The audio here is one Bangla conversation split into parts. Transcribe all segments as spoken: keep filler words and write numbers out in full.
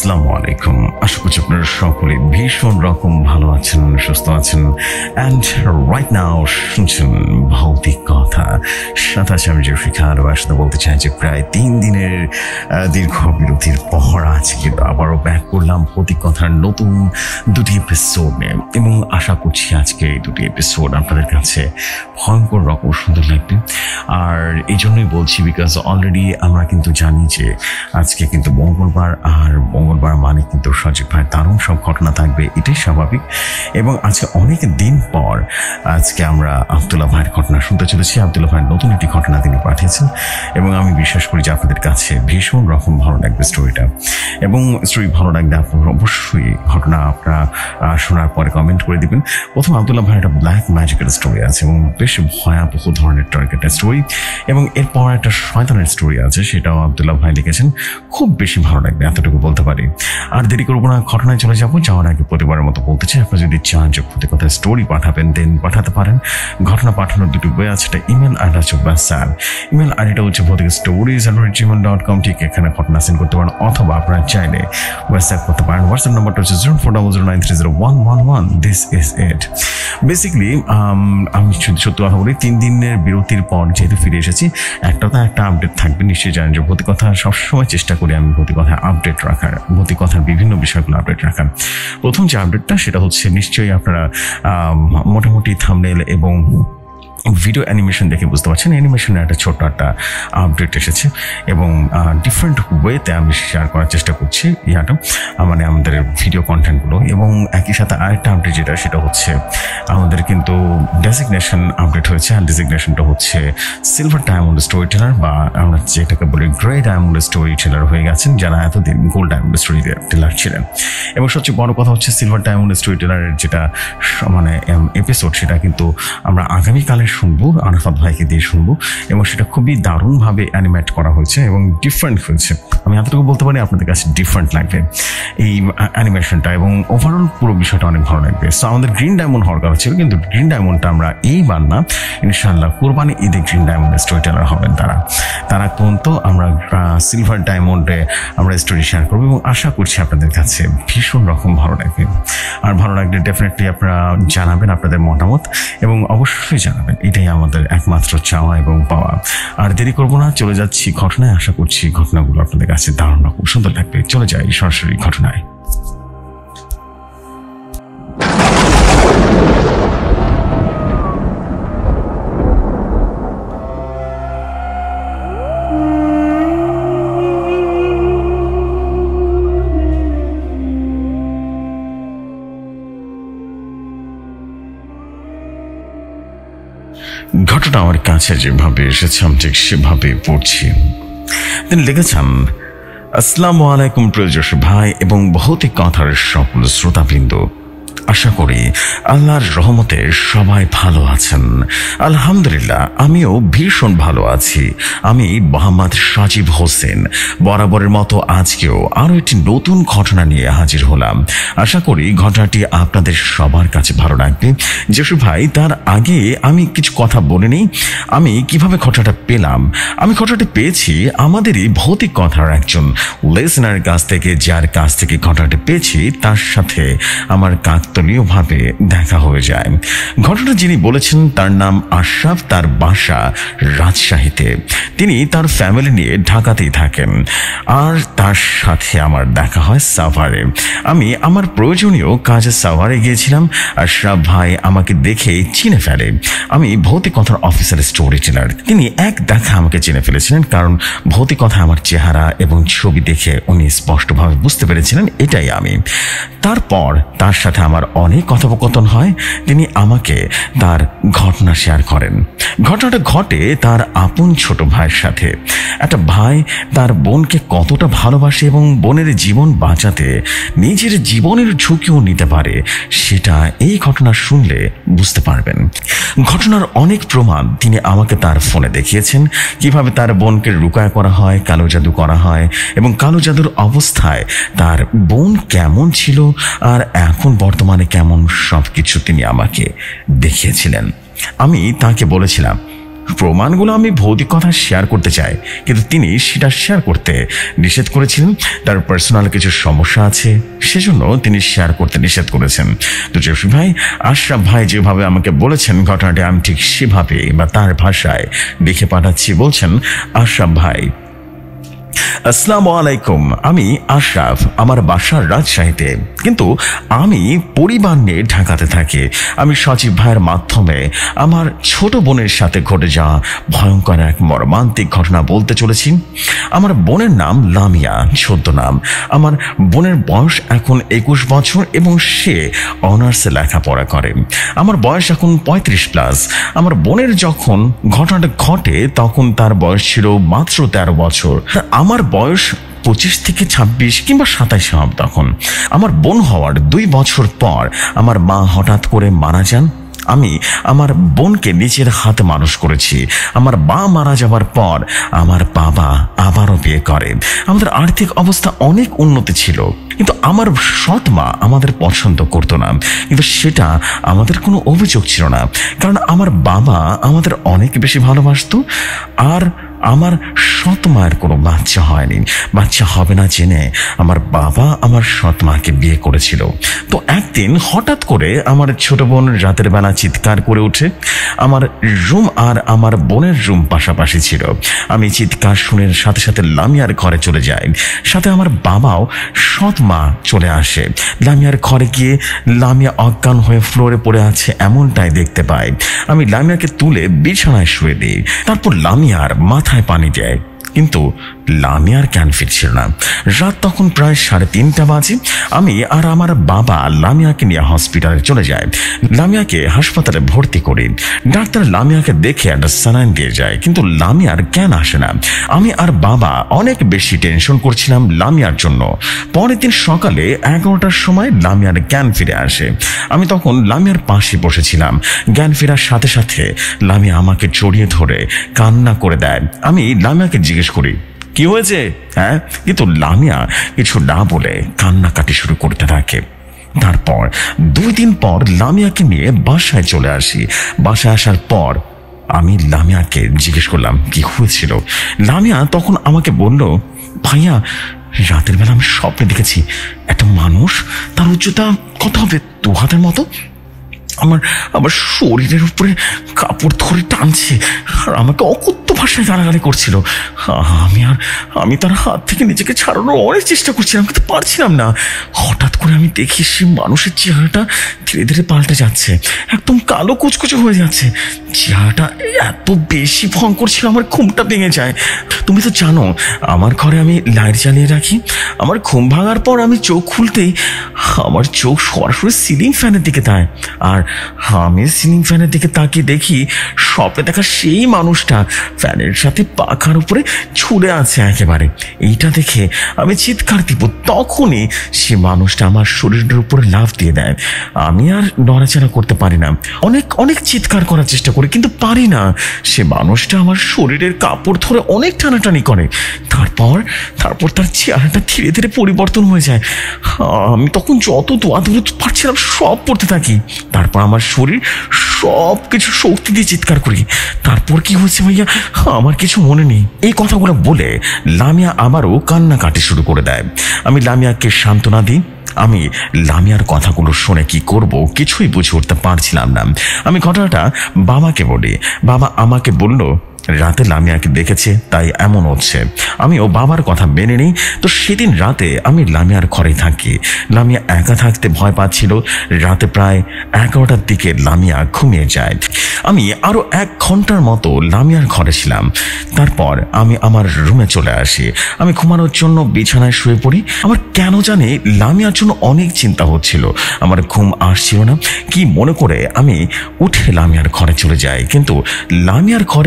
আসসালামু আলাইকুম। আশা করছি আপনারা সকলে ভীষণ রকম ভালো আছেন, সুস্থ আছেন। অ্যান্ড রাইট নাও শুনছেন ভৌতিক কথা। সাথে আছে আমি জেফরি খান। আসলে বলতে চাই যে প্রায় তিন দিনের দীর্ঘ বিরতির পর আজকে আবারও ব্যাক করলাম ভৌতিক কথার নতুন দুটি এপিসোড নিয়ে, এবং আশা করছি আজকে এই দুটি এপিসোড আপনাদের কাছে ভয়ঙ্কর রকম সুন্দর লাগবে। আর এই জন্যই বলছি বিকজ অলরেডি আমরা কিন্তু জানি যে আজকে কিন্তু মঙ্গলবার, আর মঙ্গলবার মানে কিন্তু সজীব ভাই দারুণ সব ঘটনা থাকবে, এটাই স্বাভাবিক। এবং আজকে অনেক দিন পর আজকে আমরা আব্দুল্লাহ ভাইয়ের ঘটনা শুনতে চলেছি। আব্দুল্লাহ ভাইয়ের নতুন একটি ঘটনা তিনি পাঠিয়েছেন, এবং আমি বিশ্বাস করি যে আপনাদের কাছে ভীষণ রকম ভালো লাগবে স্টোরিটা। এবং স্টোরি ভালো লাগলে আপনারা অবশ্যই ঘটনা আপনারা শোনার পরে কমেন্ট করে দিবেন। প্রথম আব্দুল্লাহ ভাইয়ের একটা ব্ল্যাক ম্যাজিকের স্টোরি আছে, এবং বেশ ভয়াবহ ধরনের একটা স্টোরি, এবং এরপর একটা শয়তানের স্টোরি আছে, সেটাও আব্দুল্লাহ ভাই লিখেছেন। খুব বেশি ভালো লাগবে, এতটুকু বলতে পারি। আর দেরি করবো না, ঘটনায় চলে যাবো। যাওয়ার আগে প্রতিবারের মতো বলতে চাই, আপনারা যদি চান যে প্রতি কথা স্টোরি পাঠাবেন দেন পাঠাতে পারেন। ঘটনা পাঠানোর দুটি বই আছে, একটা ইমেল আর হচ্ছে হোয়াটসঅ্যাপ। ইমেল আইডিটা হচ্ছে ভৌতিক stories at Gmail dot com. ঠিক এখানে ঘটনা সেন্ড করতে পারেন, অথবা আপনারা চাইলে হোয়াটসঅ্যাপ করতে পারেন। হোয়াটসঅ্যাপ নাম্বারটা হচ্ছে zero four double zero nine three zero one one one. This is it. Basically আমি সত্যি কথা বলি, তিন দিনের বিরতির পর যেহেতু ফিরে এসেছি, একটা তো একটা আপডেট থাকবে। নিশ্চয়ই জানেন যে ভৌতিক কথা সবসময় চেষ্টা করি আমি ভৌতিক কথা আপডেট রাখার, ভৌতিক কথার বিভিন্ন বিষয়গুলো আপডেট রাখার। প্রথম যে আপডেটটা সেটা হচ্ছে, নিশ্চয়ই আপনারা মোটামুটি থাম্বনেল এবং ভিডিও অ্যানিমেশন দেখে বুঝতে পারছেন, অ্যানিমেশনের একটা ছোট্ট একটা আপডেট এসেছে, এবং ডিফারেন্ট ওয়েতে আমি শেয়ার করার চেষ্টা করছি ইয়াটা মানে আমাদের ভিডিও কন্টেন্টগুলো। এবং একই সাথে আরেকটা আপডেট যেটা, সেটা হচ্ছে আমাদের কিন্তু ডেজিগনেশন আপডেট হয়েছে। আর ডেজিগনেশনটা হচ্ছে সিলভার ডায়মন্ড স্টোরি টেলার, বা আমরা যেটাকে বলি গ্রে ডায়মন্ড স্টোরি টেলার হয়ে গেছেন, যারা এতদিন গোল্ড ডায়মন্ড স্টোরি টেলার ছিলেন। এবং সবচেয়ে বড় কথা হচ্ছে সিলভার ডায়মন্ড স্টোরি টেলারের যেটা মানে এপিসোড, সেটা কিন্তু আমরা আগামীকালের শুনবো, আরাফাত ভাইকে দিয়ে শুনবো, এবং সেটা খুবই দারুণভাবে অ্যানিমেট করা হয়েছে এবং ডিফারেন্ট হয়েছে। আমি এতটুকু বলতে পারি আপনাদের কাছে ডিফারেন্ট লাগবে এই অ্যানিমেশনটা, এবং ওভারঅল পুরো বিষয়টা অনেক ভালো লাগবে। সো আমাদের গ্রিন ডায়মন্ড হওয়ার কথা ছিল, কিন্তু গ্রিন ডায়মন্ডটা আমরা এইবার না, ইনশাআল্লাহ কোরবানি ঈদে গ্রিন ডায়মন্ডের স্টোরি টেলার হবেন তারা। তারা পর্যন্ত আমরা সিলভার ডায়মন্ডে আমরা স্টোরি শেয়ার করবো, এবং আশা করছি আপনাদের কাছে ভীষণ রকম ভালো লাগবে। আর ভালো লাগলে ডেফিনেটলি আপনারা জানাবেন আপনাদের মতামত, এবং অবশ্যই জানাবেন, এটাই আমাদের একমাত্র চাওয়া এবং পাওয়া। আর দেরি করবো না, চলে যাচ্ছি ঘটনায়। আশা করছি ঘটনাগুলো আপনাদের কাছে দারুণ খুব সুন্দর লাগবে। চলে যাই সরাসরি ঘটনায়। ঘটনা আমার কাছে যেভাবে এসেছে আমি ঠিক সেভাবে পড়ছি। তিনি লিখেছেন, আসসালামু আলাইকুম প্রিয় জোশী ভাই এবং ভৌতিক কথার সকল শ্রোতাবৃন্দ। আশা করি আল্লাহর রহমতে সবাই ভালো আছেন। আলহামদুলিল্লাহ, আমিও ভীষণ ভালো আছি। আমি মোহাম্মদ সাজিব হোসেন বরাবরের মতো আজকেও আরও একটি নতুন ঘটনা নিয়ে হাজির হলাম। আশা করি ঘটনাটি আপনাদের সবার কাছে ভালো লাগবে। জোশী ভাই, তার আগে আমি কিছু কথা বলে নিই। আমি কিভাবে ঘটনাটা পেলাম। আমি ঘটনাটি পেয়েছি আমাদেরই ভৌতিক কথার একজন লিসনারের কাছ থেকে, যার কাছ থেকে ঘটনাটি পেয়েছি তার সাথে আমার কাজ ভাবে দেখা হয়ে যায়। ঘটনা যিনি বলেছেন তার নাম আশরাফ, তার বাসা রাজশাহীতে। তিনি তার ফ্যামিলি নিয়ে ঢাকাতেই থাকেন, আর তার সাথে আমার দেখা হয় সাভারে। আমি আমার প্রয়োজনীয় কাজে সাভারে গিয়েছিলাম। আশরাফ ভাই আমাকে দেখে চিনে ফেলে। আমি ভৌতিক কথার অফিসার স্টোরি টেলার। তিনি এক দেখা আমাকে চিনে ফেলেছিলেন, কারণ ভৌতিক কথা আমার চেহারা এবং ছবি দেখে উনি স্পষ্টভাবে বুঝতে পেরেছিলেন এটাই আমি। তারপর তার সাথে আমার অনেক কথোপকথন হয়। তিনি আমাকে তার ঘটনা শেয়ার করেন। ঘটনাটা ঘটে তার আপন ছোট ভাইয়ের সাথে। একটা ভাই তার বোনকে কতটা ভালোবাসে এবং বোনের জীবন বাঁচাতে নিজের জীবনের ঝুঁকিও নিতে পারে, সেটা এই ঘটনা শুনলে বুঝতে পারবেন। ঘটনার অনেক প্রমাণ তিনি আমাকে তার ফোনে দেখিয়েছেন, কিভাবে তার বোনকে রুকায়া করা হয়, কালো জাদু করা হয়, এবং কালো জাদুর অবস্থায় তার বোন কেমন ছিল আর এখন বর্তমানে কেমন, সব কিছু তিনি আমাকে দেখিয়েছিলেন। আমি তাকে বলেছিলাম, প্রমাণগুলো আমি ভৌতিক কথা শেয়ার করতে চাই, কিন্তু তিনি সেটা শেয়ার করতে নিষেধ করেছিলেন। তার পার্সোনাল কিছু সমস্যা আছে, সেজন্য তিনি শেয়ার করতে নিষেধ করেছেন। তো জেফরি ভাই, আশরাফ ভাই যেভাবে আমাকে বলেছেন ঘটনাটি আমি ঠিক সেভাবে বা তার ভাষায় লিখে পাঠাচ্ছি। বলছেন আশরাফ ভাই, আসসালামু আলাইকুম, আমি আশরাফ, আমার বাসা রাজশাহীতে, কিন্তু আমি পরিবার নিয়ে ঢাকাতে থাকি। আমি সজীব ভাইয়ের মাধ্যমে আমার ছোট বোনের সাথে ঘটে যাওয়া ভয়ঙ্কর এক মর্মান্তিক ঘটনা বলতে চলেছি। আমার বোনের নাম লামিয়া, সদ্য নাম। আমার বোনের বয়স এখন একুশ বছর এবং সে অনার্সে লেখাপড়া করে। আমার বয়স এখন পঁয়ত্রিশ প্লাস। আমার বোনের যখন ঘটনাটা ঘটে তখন তার বয়স ছিল মাত্র তেরো বছর। আমার বয়স পঁচিশ থেকে ছাব্বিশ কিংবা সাতাইশ হবে তখন। আমার বোন হওয়ার দুই বছর পর আমার মা হঠাৎ করে মারা যান। আমি আমার বোনকে নিজের হাতে মানুষ করেছি। আমার মা মারা যাওয়ার পর আমার বাবা আবারও বিয়ে করে। আমাদের আর্থিক অবস্থা অনেক উন্নতি ছিল, কিন্তু আমার সৎ মা আমাদের পছন্দ করতো না, কিন্তু সেটা আমাদের কোনো অভিযোগ ছিল না, কারণ আমার বাবা আমাদের অনেক বেশি ভালোবাসতো। আর আমার সৎ মায়ের কোনো বাচ্চা হয়নি, বাচ্চা হবে না জেনে আমার বাবা আমার সৎ মাকে বিয়ে করেছিল। তো একদিন হঠাৎ করে আমার ছোট বোন রাতের বেলা চিৎকার করে ওঠে। আমার রুম আর আমার বোনের রুম পাশাপাশি ছিল। আমি চিৎকার শুনে সাথে সাথে লামিয়ার ঘরে চলে যাই, সাথে আমার বাবাও সৎ মা চলে আসে। লামিয়ার ঘরে গিয়ে লামিয়া অজ্ঞান হয়ে ফ্লোরে পড়ে আছে এমনটাই দেখতে পাই। আমি লামিয়াকে তুলে বিছানায় শুয়ে দিই, তারপর লামিয়ার মাথায় পানি দেয়, কিন্তু লামিয়ার জ্ঞান ফিরছিল না। রাত তখন প্রায় সাড়ে তিনটা বাজে। আমি আর আমার বাবা লামিয়াকে নিয়ে হসপিটালে চলে যায়। লামিয়াকে হাসপাতালে ভর্তি করি। ডাক্তার লামিয়াকে দেখে একটা স্যালাইন দিয়ে যায়, কিন্তু লামিয়ার জ্ঞান আসে না। আমি আর বাবা অনেক বেশি টেনশন করছিলাম লামিয়ার জন্য। পরের দিন সকালে এগারোটার সময় লামিয়ার জ্ঞান ফিরে আসে। আমি তখন লামিয়ার পাশে বসেছিলাম। জ্ঞান ফেরার সাথে সাথে লামিয়া আমাকে জড়িয়ে ধরে কান্না করে দেয়। আমি লামিয়াকে জিজ্ঞেস করি, কি হয়েছে? হ্যাঁ, কিন্তু লামিয়া কিছু না বলে কান্নাকাটি শুরু করতে থাকে। তারপর দুই দিন পর লামিয়াকে নিয়ে বাসায় চলে আসি। বাসায় আসার পর আমি লামিয়াকে জিজ্ঞেস করলাম কি হয়েছিল। লামিয়া তখন আমাকে বলল, ভাইয়া, রাতের বেলা আমি স্বপ্নে দেখেছি একটা মানুষ, তার উচ্চতা কত হবে, দু হাতের মতো, আমার আমার শরীরের উপরে কাপড় ধরে টানছে আর আমাকে অকথ্য ভাষায় গালাগালি করছিল। আমি আর আমি তার হাত থেকে নিজেকে ছাড়ানোর অনেক চেষ্টা করছিলাম, কিন্তু পারছিলাম না। হঠাৎ করে আমি দেখি সে মানুষের চেহারাটা ধীরে ধীরে পাল্টে যাচ্ছে, একদম কালো কুচকুচে হয়ে যাচ্ছে। চেহারাটা এত বেশি ভয়ঙ্কর ছিল আমার ঘুমটা ভেঙে যায়। তুমি তো জানো আমার ঘরে আমি লাইট জ্বালিয়ে রাখি। আমার ঘুম ভাঙার পর আমি চোখ খুলতেই আমার চোখ সরাসরি সিলিং ফ্যানের দিকে তায়, আর আমি সিলিং ফ্যানের দিকে তাকিয়ে দেখি স্বপ্নে দেখা সেই মানুষটা ফ্যানের সাথে পাখার উপরে ছুড়ে আছে একেবারে। এইটা দেখে আমি চিৎকার দিব, তখনই সে মানুষটা আমার শরীরের উপরে লাফ দিয়ে দেয়। আমি আর নড়াচড়া করতে পারি না। অনেক অনেক চিৎকার করার চেষ্টা করি, কিন্তু পারি না। সে মানুষটা আমার শরীরের কাপড় ধরে অনেক টানাটানি করে। তারপর তারপর তার চেহারাটা ধীরে ধীরে পরিবর্তন হয়ে যায়। আমি তখন যত দোয়া দৌড় পারছিলাম সব পড়তে থাকি। তারপর আমার শরীর সব কিছু শক্তি দিয়ে চিৎকার করি। তারপর কি হয়েছে ভাইয়া আমার কিছু মনে নেই। এই কথাগুলো বলে লামিয়া আবারও কান্নাকাটি শুরু করে দেয়। আমি লামিয়াকে সান্ত্বনা দিই। আমি লামিয়ার কথাগুলো শুনে কি করব কিছুই বুঝে উঠতে পারছিলাম না। আমি ঘটনাটা বাবাকে বলি। বাবা আমাকে বলল, রাতে লামিয়াকে দেখেছে তাই এমন হচ্ছে। আমিও বাবার কথা মেনে নিই। তো সেদিন রাতে আমি লামিয়ার ঘরে থাকি। লামিয়া একা থাকতে ভয় পাচ্ছিল। রাতে প্রায় এগারোটার দিকে লামিয়া ঘুমিয়ে যায়। আমি আরো এক ঘন্টার মতো লামিয়ার ঘরে ছিলাম। তারপর আমি আমার রুমে চলে আসি। আমি ঘুমানোর জন্য বিছানায় শুয়ে পড়ি। আমার কেন জানি লামিয়ার জন্য অনেক চিন্তা হচ্ছিল। আমার ঘুম আসছিল না। কি মনে করে আমি উঠে লামিয়ার ঘরে চলে যাই, কিন্তু লামিয়ার ঘরে গিয়ে দেখি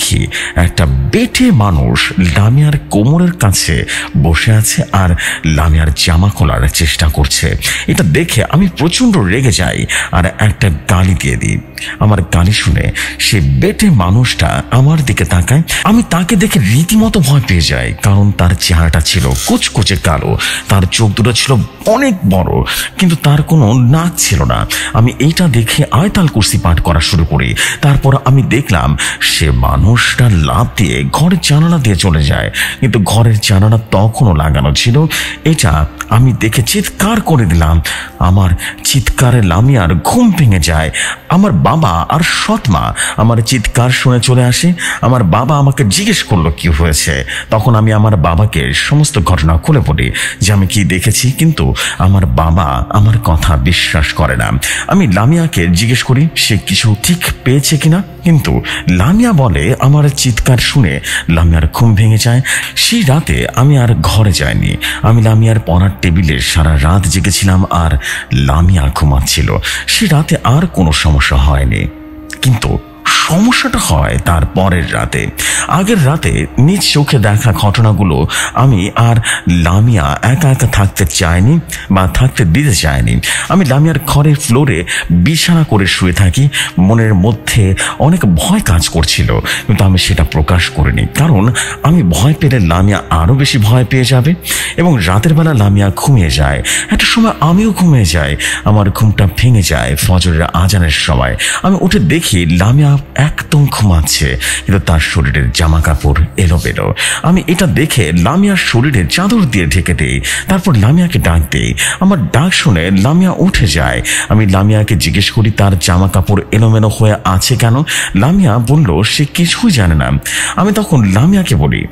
দেখি একটা বেটে মানুষ লামিয়ার কোমরের কাছে বসে আছে আর লামিয়ার জামা খোলার চেষ্টা করছে। এটা দেখে আমি প্রচন্ড রেগে যাই আর একটা গালি দিয়ে দিই। আমার গালি শুনে সে বেটে মানুষটা আমার দিকে তাকায়। আমি তাকে দেখে রীতিমতো ভয় পেয়ে যাই, কারণ তার চেহারাটা ছিল কুচকুচে কালো, তার চোখ দুটো ছিল অনেক বড়, কিন্তু তার কোনো নাক ছিল না। আমি এইটা দেখে আয়তাল কুরসি পাঠ করা শুরু করি। তারপর আমি দেখলাম সে মানুষটা লাফ দিয়ে ঘরের জানালা দিয়ে চলে যায়, কিন্তু ঘরের জানালা তখনও লাগানো ছিল। এটা আমি দেখে চিৎকার করে দিলাম। আমার চিৎকারে লামিয়ার ঘুম ভেঙে যায়। আমার বাবা আর সৎমা আমার চিৎকার শুনে চলে আসে। আমার বাবা আমাকে জিজ্ঞেস করলো কি হয়েছে। তখন আমি আমার বাবাকে সমস্ত ঘটনা খুলে পড়ি যে আমি কি দেখেছি, কিন্তু আমার বাবা আমার কথা বিশ্বাস করে না। আমি লামিয়াকে জিজ্ঞেস করি সে কিছু ঠিক পেয়েছে কিনা, কিন্তু লামিয়া বলে আমার চিৎকার শুনে লামিয়ার ঘুম ভেঙে যায়। সেই রাতে আমি আর ঘরে যাইনি। আমি লামিয়ার পড়ার টেবিলে সারা রাত জেগেছিলাম আর লামিয়া ঘুমাচ্ছিল। সে রাতে আর কোনো সমস্যা হয়নি, কিন্তু সমস্যাটা হয় তার পরের রাতে। আগের রাতে নিজ চোখে দেখা ঘটনাগুলো আমি আর লামিয়া একা একা থাকতে চাইনি বা থাকতে দিতে চাইনি। আমি লামিয়ার ঘরের ফ্লোরে বিছানা করে শুয়ে থাকি। মনের মধ্যে অনেক ভয় কাজ করছিল, কিন্তু আমি সেটা প্রকাশ করিনি, কারণ আমি ভয় পেলে লামিয়া আরও বেশি ভয় পেয়ে যাবে। এবং রাতের বেলা লামিয়া ঘুমিয়ে যায়। একটা সময় আমিও ঘুমিয়ে যাই। আমার ঘুমটা ভেঙে যায় ফজরের আজানের সময়। আমি উঠে দেখি লামিয়া একদম ঘুমাচ্ছে, কিন্তু তার শরীরের জামা কাপড় এলোমেলো। আমি এটা দেখে লামিয়ার শরীরে চাদর দিয়ে ঢেকে দিই। তারপর লামিয়াকে ডাক দিই। আমার ডাক শুনে লামিয়া উঠে যায়। আমি লামিয়াকে জিজ্ঞেস করি তার জামা কাপড় এলোমেলো হয়ে আছে কেন। লামিয়া বলল সে কিছুই জানে না। আমি তখন লামিয়াকে বলি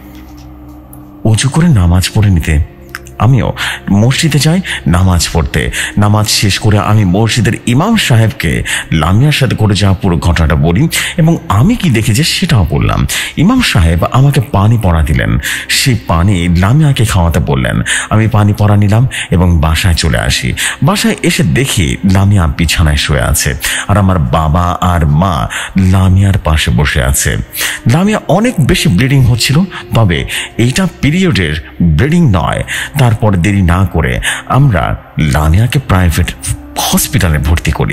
উঁচু করে নামাজ পড়ে নিতে। আমিও মসজিদে যাই নামাজ পড়তে। নামাজ শেষ করে আমি মসজিদের ইমাম সাহেবকে লামিয়ার সাথে করে যাওয়া পুরো ঘটনাটা বলি এবং আমি কি দেখেছি সেটাও বললাম। ইমাম সাহেব আমাকে পানি পড়া দিলেন। সেই পানি লামিয়াকে খাওয়াতে বললেন। আমি পানি পড়া নিলাম এবং বাসায় চলে আসি। বাসায় এসে দেখি লামিয়া বিছানায় শুয়ে আছে আর আমার বাবা আর মা লামিয়ার পাশে বসে আছে। লামিয়া অনেক বেশি ব্লিডিং হচ্ছিল, তবে এইটা পিরিয়ডের ব্লিডিং নয়। তারপর দেরি না করে আমরা লামিয়াকে প্রাইভেট হসপিটালে ভর্তি করি।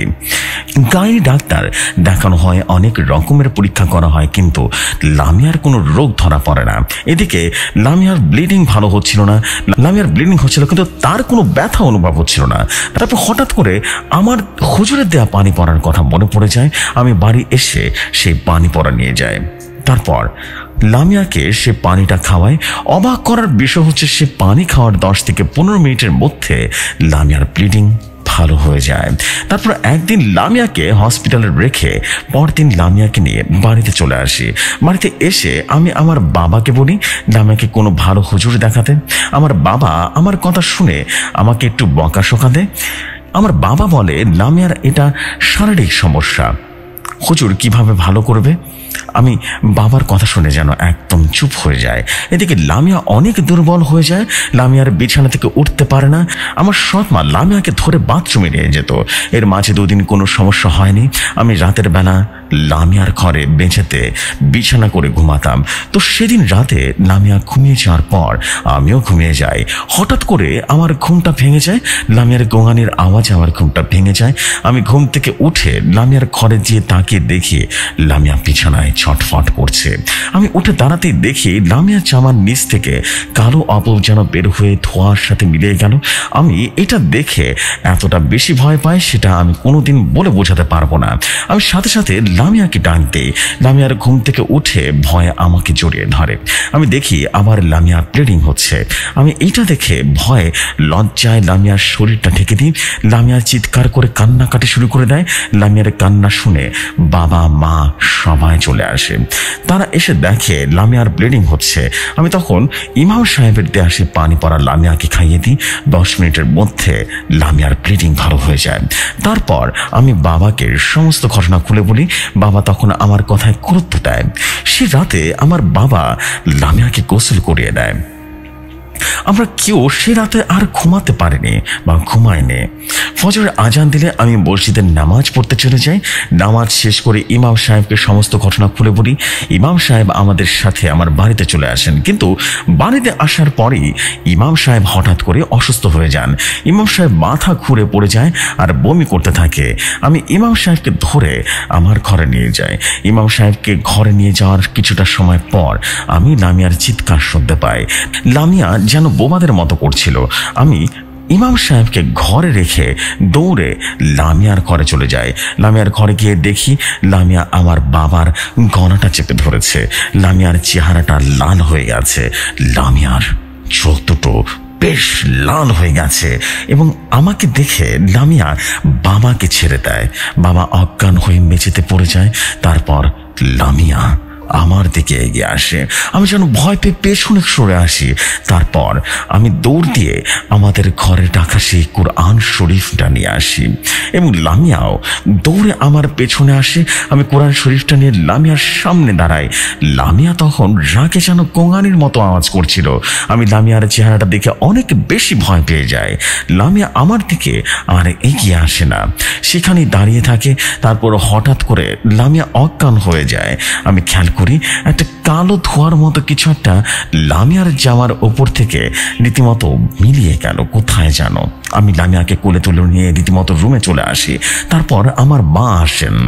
গাইনি ডাক্তার দেখানো হয়, অনেক রকমের পরীক্ষা করা হয়, কিন্তু লামিয়ার কোনো রোগ ধরা পড়ে না। এদিকে লামিয়ার ব্লিডিং ভালো হচ্ছিল না। লামিয়ার ব্লিডিং হচ্ছিল কিন্তু তার কোনো ব্যথা অনুভব হচ্ছিল না। তারপর হঠাৎ করে আমার হুজুরের দেয়া পানি পড়ার কথা মনে পড়ে যায়। আমি বাড়ি এসে সেই পানি পড়া নিয়ে যাই। তারপর লামিয়াকে সে পানিটা খাওয়ায়। অবাক করার বিষয় হচ্ছে সে পানি খাওয়ার দশ থেকে পনেরো মিনিটের মধ্যে লামিয়ার ব্লিডিং ভালো হয়ে যায়। তারপর একদিন লামিয়াকে হসপিটালে রেখে পরদিন লামিয়াকে নিয়ে বাড়িতে চলে আসি। বাড়িতে এসে আমি আমার বাবাকে বলি লামিয়াকে কোনো ভালো হুজুর দেখাতে। আমার বাবা আমার কথা শুনে আমাকে একটু বকাশোকা দেয়। আমার বাবা বলে লামিয়ার এটা শারীরিক সমস্যা, হুজুর কিভাবে ভালো করবে। আমি বাবার কথা শুনে যেন একদম চুপ হয়ে যায়। এদিকে লামিয়া অনেক দুর্বল হয়ে যায়। লামিয়ার বিছানা থেকে উঠতে পারে না। আমার সৎমা লামিয়াকে ধরে বাথরুমে নিয়ে যেত। এর মাঝে দুদিন কোনো সমস্যা হয়নি। আমি রাতের বেলা লামিয়ার ঘরে বেঁচেতে বিছানা করে ঘুমাতাম। তো সেদিন রাতে লামিয়া ঘুমিয়ে যাওয়ার পর আমিও ঘুমিয়ে যাই। হঠাৎ করে আমার ঘুমটা ভেঙে যায়। লামিয়ার গোঙানির আওয়াজে আমার ঘুমটা ভেঙে যায়। আমি ঘুম থেকে উঠে লামিয়ার ঘরে গিয়ে তাকিয়ে দেখি লামিয়া বিছানায় ছটফট করছে। আমি উঠে দাঁড়াতেই দেখি লামিয়ার জামার নিচ থেকে কালো আবর যেন বের হয়ে ধোঁয়ার সাথে মিলিয়ে গেল। আমি এটা দেখে এতটা বেশি ভয় পাই সেটা আমি কোনোদিন বলে বোঝাতে পারবো না। আমি সাথে সাথে লামিয়াকে ডাক দিই। লামিয়ার ঘুম থেকে উঠে ভয়ে আমাকে জড়িয়ে ধরে। আমি দেখি আবার লামিয়া ব্লিডিং হচ্ছে। আমি এইটা দেখে ভয়ে লজ্জায় লামিয়ার শরীরটা ঢেকে দিই। লামিয়া চিৎকার করে কান্নাকাটি শুরু করে দেয়। লামিয়ার কান্না শুনে বাবা মা সবাই চলে আসে। তারা এসে দেখে লামিয়ার ব্লিডিং হচ্ছে। আমি তখন ইমাম সাহেবের দেয়া সে পানি পড়া লামিয়াকে খাইয়ে দিই। দশ মিনিটের মধ্যে লামিয়ার ব্লিডিং ভালো হয়ে যায়। তারপর আমি বাবাকে সমস্ত ঘটনা খুলে বলি। বাবা তখন আমার কথায় গুরুত্ব দেয়। সে রাতে আমার বাবা লামিয়াকে গোসল করিয়ে দেয়। আমরা কেউ সে রাতে আর ঘুমাতে পারিনি বা ঘুমায়নি। ফজরের আজান দিলে আমি মসজিদের নামাজ পড়তে চলে যাই। নামাজ শেষ করে ইমাম সাহেবকে সমস্ত ঘটনা খুলে বলি। ইমাম সাহেব আমাদের সাথে আমার বাড়িতে চলে আসেন, কিন্তু বাড়িতে আসার পরেই ইমাম সাহেব হঠাৎ করে অসুস্থ হয়ে যান। ইমাম সাহেব মাথা ঘুরে পড়ে যায় আর বমি করতে থাকে। আমি ইমাম সাহেবকে ধরে আমার ঘরে নিয়ে যাই। ইমাম সাহেবকে ঘরে নিয়ে যাওয়ার কিছুটা সময় পর আমি লামিয়ার চিৎকার শুনতে পাই। লামিয়া যেন বোবাদের মতো করছিল। আমি ইমাম সাহেবকে ঘরে রেখে দৌড়ে লামিয়ার ঘরে চলে যায়। লামিয়ার ঘরে গিয়ে দেখি লামিয়া আমার বাবার গলাটা চেপে ধরেছে। লামিয়ার চেহারাটা লাল হয়ে গেছে, লামিয়ার চোখ দুটো বেশ লাল হয়ে গেছে এবং আমাকে দেখে লামিয়া বাবাকে ছেড়ে দেয়। বাবা অজ্ঞান হয়ে মেঝেতে পড়ে যায়। তারপর লামিয়া আমার দিকে এগিয়ে আসে। আমি যেন ভয় পেয়ে পেছনে সরে আসি। তারপর আমি দৌড় দিয়ে আমাদের ঘরে রাখা সেই কোরআন শরীফটা নিয়ে আসি এবং লামিয়াও দৌড়ে আমার পেছনে আসে। আমি কোরআন শরীফটা নিয়ে লামিয়ার সামনে দাঁড়াই। লামিয়া তখন রাগে যেন কোঙানির মতো আওয়াজ করছিল। আমি লামিয়ার চেহারাটা দেখে অনেক বেশি ভয় পেয়ে যাই। লামিয়া আমার দিকে আর এগিয়ে আসে না, সেখানেই দাঁড়িয়ে থাকে। তারপর হঠাৎ করে লামিয়া অজ্ঞান হয়ে যায়। আমি খেয়াল করি একটা কালো ধোঁয়ার মতো কিছু একটা লামিয়ার জামার ওপর থেকে রীতিমতো মিলিয়ে গেল কোথায় জানো। আমি লামিয়াকে কোলে তুলে নিয়ে রীতিমতো রুমে চলে আসি। তারপর আমার মা আসেন।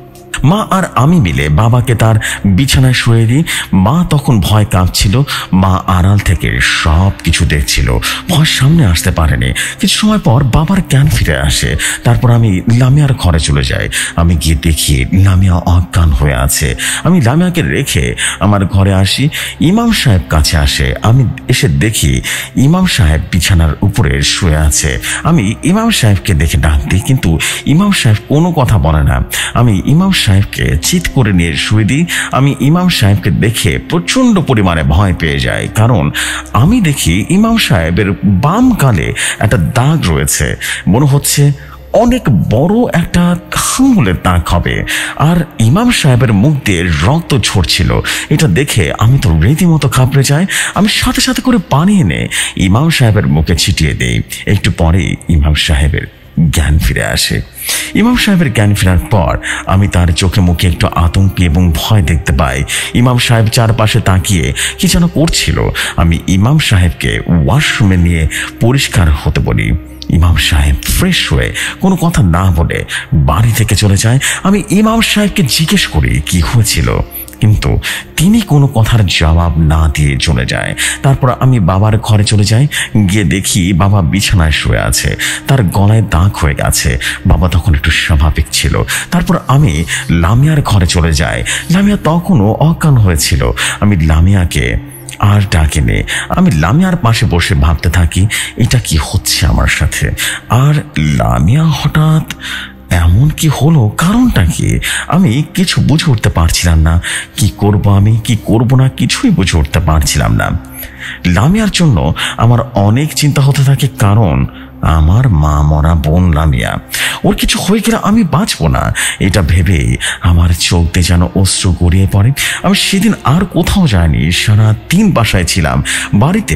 মা আর আমি মিলে বাবাকে তার বিছানায় শুয়ে দিই। মা তখন ভয় কাঁপছিল। মা আড়াল থেকে সব কিছু দেখছিল, ভয় সামনে আসতে পারেনি। কিছু সময় পর বাবার জ্ঞান ফিরে আসে। তারপর আমি লামিয়ার ঘরে চলে যাই। আমি গিয়ে দেখি লামিয়া অজ্ঞান হয়ে আছে। আমি লামিয়াকে রেখে আমার ঘরে আসি। ইমাম সাহেব কাছে আসে। আমি এসে দেখি ইমাম সাহেব বিছানার উপরে শুয়ে আছে। আমি ইমাম সাহেবকে দেখে ডাক দিই, কিন্তু ইমাম সাহেব কোনো কথা বলে না। আমি ইমাম সাহেবকে চিৎ করে নিয়ে শুয়ে দিই। আমি ইমাম সাহেবকে দেখে প্রচন্ড পরিমাণে ভয় পেয়ে যাই, কারণ আমি দেখি ইমাম সাহেবের বাম গালে একটা দাগ রয়েছে। মনে হচ্ছে অনেক বড় একটা আঙুলের দাগ হবে, আর ইমাম সাহেবের মুখ দিয়ে রক্ত ঝরছিল। এটা দেখে আমি তো রীতিমতো ঘাবড়ে যাই। আমি সাথে সাথে করে পানি এনে ইমাম সাহেবের মুখে ছিটিয়ে দেই। একটু পরে ইমাম সাহেবের জ্ঞান ফিরে আসে। ইমাম সাহেবের জ্ঞান ফেরার পর আমি তার চোখে মুখে একটু আতঙ্কি এবং ভয় দেখতে পাই। ইমাম সাহেব চারপাশে তাকিয়ে কি যেন করছিল। আমি ইমাম সাহেবকে ওয়াশরুমে নিয়ে পরিষ্কার হতে বলি। ইমাম সাহেব ফ্রেশ হয়ে কোনো কথা না বলে বাড়ি থেকে চলে যায়। আমি ইমাম সাহেবকে জিজ্ঞেস করি কি হয়েছিল, কিন্তু তিনি কোনো কথার জবাব না দিয়ে চলে যায়। তারপর আমি বাবার ঘরে চলে যাই। গিয়ে দেখি বাবা বিছানায় শুয়ে আছে, তার গলায় দাগ হয়ে গেছে। বাবা তখন একটু স্বাভাবিক ছিল। তারপর আমি লামিয়ার ঘরে চলে যাই। লামিয়া তখনও অজ্ঞান হয়েছিল। আমি লামিয়াকে আর ডাকিনি। আমি লামিয়ার পাশে বসে ভাবতে থাকি এটা কি হচ্ছে আমার সাথে। আর লামিয়া হঠাৎ এমন কি হলো, কারণটা কি? আমি কিছু বুঝে উঠতে পারছিলাম না। কি করব আমি, কি করব না, কিছুই বুঝে উঠতে পারছিলাম না। লামিয়ার জন্য আমার অনেক চিন্তা হতে থাকে, কারণ আমার মা মরা বোন লামিয়া, ওর কিছু হয়ে গেলে আমি বাঁচবো না। এটা ভেবেই আমার চোখ দিয়ে যেন অশ্রু গড়িয়ে পড়ে। আমি সেদিন আর কোথাও যাইনি, সারা দিন বাসায় ছিলাম। বাড়িতে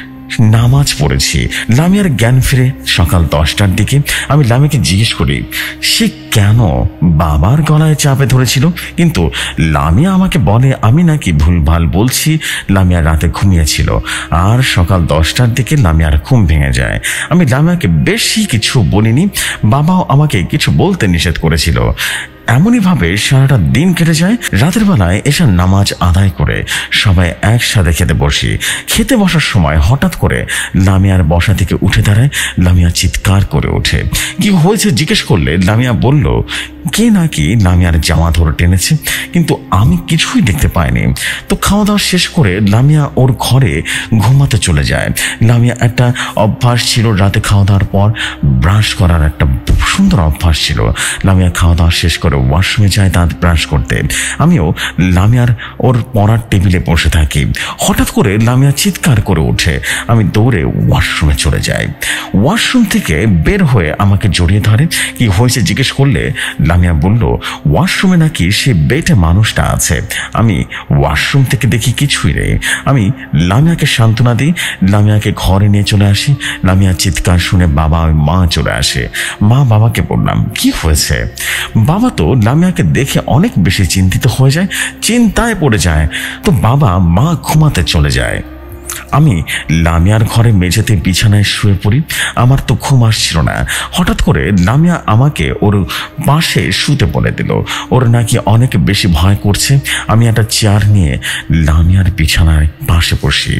নামাজ পড়েছি। লামিয়ার জ্ঞান ফিরে সকাল দশটার দিকে। আমি লামিয়াকে জিজ্ঞেস করি সে কেন বাবার গলায় চাপে ধরেছিল, কিন্তু লামিয়া আমাকে বলে আমি নাকি ভুলভাল বলছি। লামিয়া রাতে ঘুমিয়েছিল, আর সকাল দশটার দিকে লামিয়ার ঘুম ভেঙে যায়। আমি লামিয়াকে বেশি কিছু বলিনি, বাবাও আমাকে কিছু বলতে নিষেধ করেছিল। এমনইভাবে সারাটা দিন কেটে যায়। রাতের বেলায় এসে নামাজ আদায় করে সবাই একসাথে খেতে বসি। খেতে বসার সময় হঠাৎ করে লামিয়ার বসা থেকে উঠে দাঁড়ায়। লামিয়া চিৎকার করে ওঠে। কি হয়েছে জিজ্ঞেস করলে লামিয়া বলল কে নাকি লামিয়ার জামা ধরে টেনেছে, কিন্তু আমি কিছুই দেখতে পাইনি। তো খাওয়া দাওয়া শেষ করে লামিয়া ওর ঘরে ঘুমাতে চলে যায়। লামিয়া একটা অভ্যাস ছিল রাতে খাওয়া দাওয়ার পর ব্রাশ করার একটা সুন্দর অভ্যাস ছিল। লামিয়া খাওয়া দাওয়া শেষ করে ওয়াশরুমে যায় দাঁত ব্রাশ করতে। আমিও লামিয়ার ওর পড়ার টেবিলে বসে থাকি। হঠাৎ করে লামিয়া চিৎকার করে ওঠে। আমি দৌড়ে ওয়াশরুমে চলে যাই। ওয়াশরুম থেকে বের হয়ে আমাকে জড়িয়ে ধরে। কি হয়েছে জিজ্ঞেস করলে লামিয়া বলল, ওয়াশরুমে নাকি সে বেটে মানুষটা আছে। আমি ওয়াশরুম থেকে দেখি কিছুই নেই। আমি লামিয়াকে সান্ত্বনা দিই, লামিয়াকে ঘরে নিয়ে চলে আসি। লামিয়া চিৎকার শুনে বাবা মা চলে আসে। মা বাবাকে বললাম কি হয়েছে। বাবা তো লামিয়াকে দেখে অনেক বেশি চিন্তিত হয়ে যায়, চিন্তায় পড়ে যায়। তো বাবা মা ঘুমাতে চলে যায়। আমি লামিয়ার ঘরে মেঝেতে বিছানায় শুয়ে পড়ি। আমার তো ঘুম আসছিল না। হঠাৎ করে লামিয়া আমাকে ওর পাশে শুতে বলে দিল। ওর নাকি অনেক বেশি ভয় করছে। আমি একটা চেয়ার নিয়ে লামিয়ার বিছানায় পাশে বসি।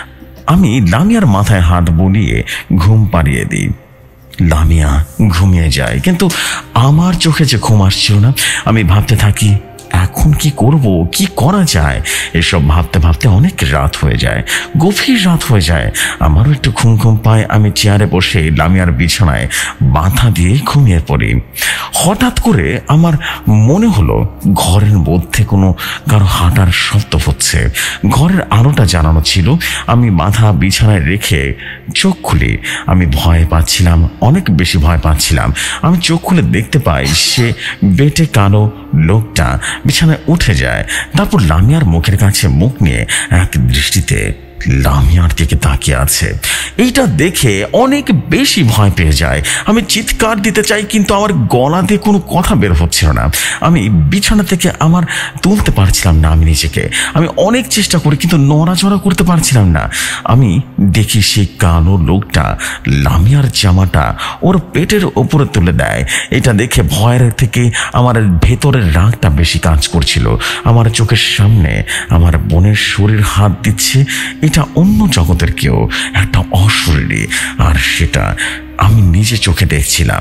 আমি লামিয়ার মাথায় হাত বুলিয়ে ঘুম পাড়িয়ে দিই। লামিয়া ঘুমিয়ে যায়, কিন্তু আমার চোখে যে ঘুম আসছিল না। আমি ভাবতে থাকি এখন কি করব, কি করা যায়। এসব ভাবতে ভাবতে অনেক রাত হয়ে যায়, গভীর রাত হয়ে যায়। আমারও একটু ঘুম ঘুম পায়। আমি চেয়ারে বসে লামিয়ার বিছানায় মাথা দিয়ে ঘুমিয়ে পড়ি। হঠাৎ করে আমার মনে হলো ঘরের মধ্যে কোনো কারো হাঁটার শব্দ হচ্ছে। ঘরের আলোটা জ্বালানো ছিল। আমি মাথা বিছানায় রেখে চোখ খুলি। আমি ভয় পাচ্ছিলাম, অনেক বেশি ভয় পাচ্ছিলাম। আমি চোখ খুলে দেখতে পাই সে বেটে কালো লোকটা বিছানায় উঠে যায়। তারপর লামিয়ার মুখের কাছে মুখ নিয়ে এক দৃষ্টিতে লামিয়ার দিকে তাকিয়ে আছে। এইটা দেখে অনেক বেশি ভয় পেয়ে যায়। আমি চিৎকার দিতে চাই, কিন্তু আমার গলা দিয়ে কোনো কথা বের হচ্ছিল না। আমি বিছানা থেকে আমার তুলতে পারছিলাম না আমি নিজেকে। আমি অনেক চেষ্টা করি, কিন্তু নড়াচড়া করতে পারছিলাম না। আমি দেখি সেই কালো লোকটা লামিয়ার জামাটা ওর পেটের ওপরে তুলে দেয়। এটা দেখে ভয়ের থেকে আমার ভেতরের রাগটা বেশি কাজ করছিল। আমার চোখের সামনে আমার বোনের শরীর হাত দিচ্ছে। এটা অন্য জগতের কেউ, একটা অশরীরী, আর সেটা আমি নিজে চোখে দেখছিলাম।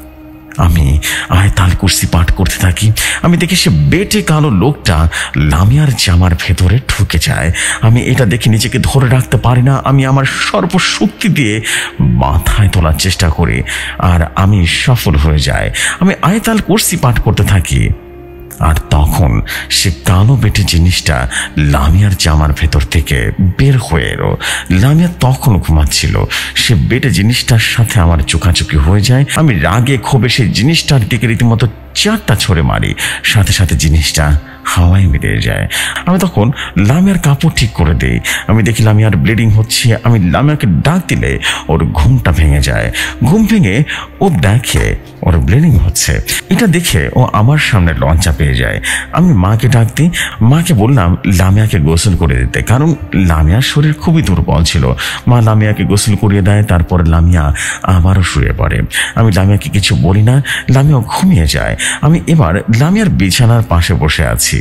আমি আয়াতুল কুরসি পাঠ করতে থাকি। আমি দেখি সে বেটে কালো লোকটা লামিয়ার জামার ভেতরে ঢুকে যায়। আমি এটা দেখে নিজেকে ধরে রাখতে পারি না। আমি আমার সর্বশক্তি দিয়ে মাথায় তোলার চেষ্টা করি, আর আমি সফল হয়ে যাই। আমি আয়াতুল কুরসি পাঠ করতে থাকি, আর তখন সে কালো বেটে জিনিসটা লামিয়ার জামার ভেতর থেকে বের হয়ে এলো। লামিয়া তখন ঘুমাচ্ছিল। সে বেটে জিনিসটার সাথে আমার চোখাচোখি হয়ে যায়। আমি রাগে ক্ষোভে সেই জিনিসটার দিকে রীতিমতো চারটা ছড়ে মারি। সাথে সাথে জিনিসটা হাওয়ায় মিলিয়ে যায়। আমি তখন লামিয়ার কাপড় ঠিক করে দিই। আমি দেখি লামিয়ার ব্লিডিং হচ্ছে। আমি লামিয়াকে ডাক দিলে ওর ঘুমটা ভেঙে যায়। ঘুম ভেঙে ও দেখে ওর ব্লিডিং হচ্ছে। এটা দেখে ও আমার সামনে লজ্জা পেয়ে যায়। আমি মাকে ডাক দিই। মাকে বললাম লামিয়াকে গোসল করে দিতে, কারণ লামিয়ার শরীর খুবই দুর্বল ছিল। মা লামিয়াকে গোসল করিয়ে দেয়। তারপর লামিয়া আবারও শুয়ে পড়ে। আমি লামিয়াকে কিছু বলি না। লামিয়াও ঘুমিয়ে যায়। আমি এবার লামিয়ার বিছানার পাশে বসে আছি,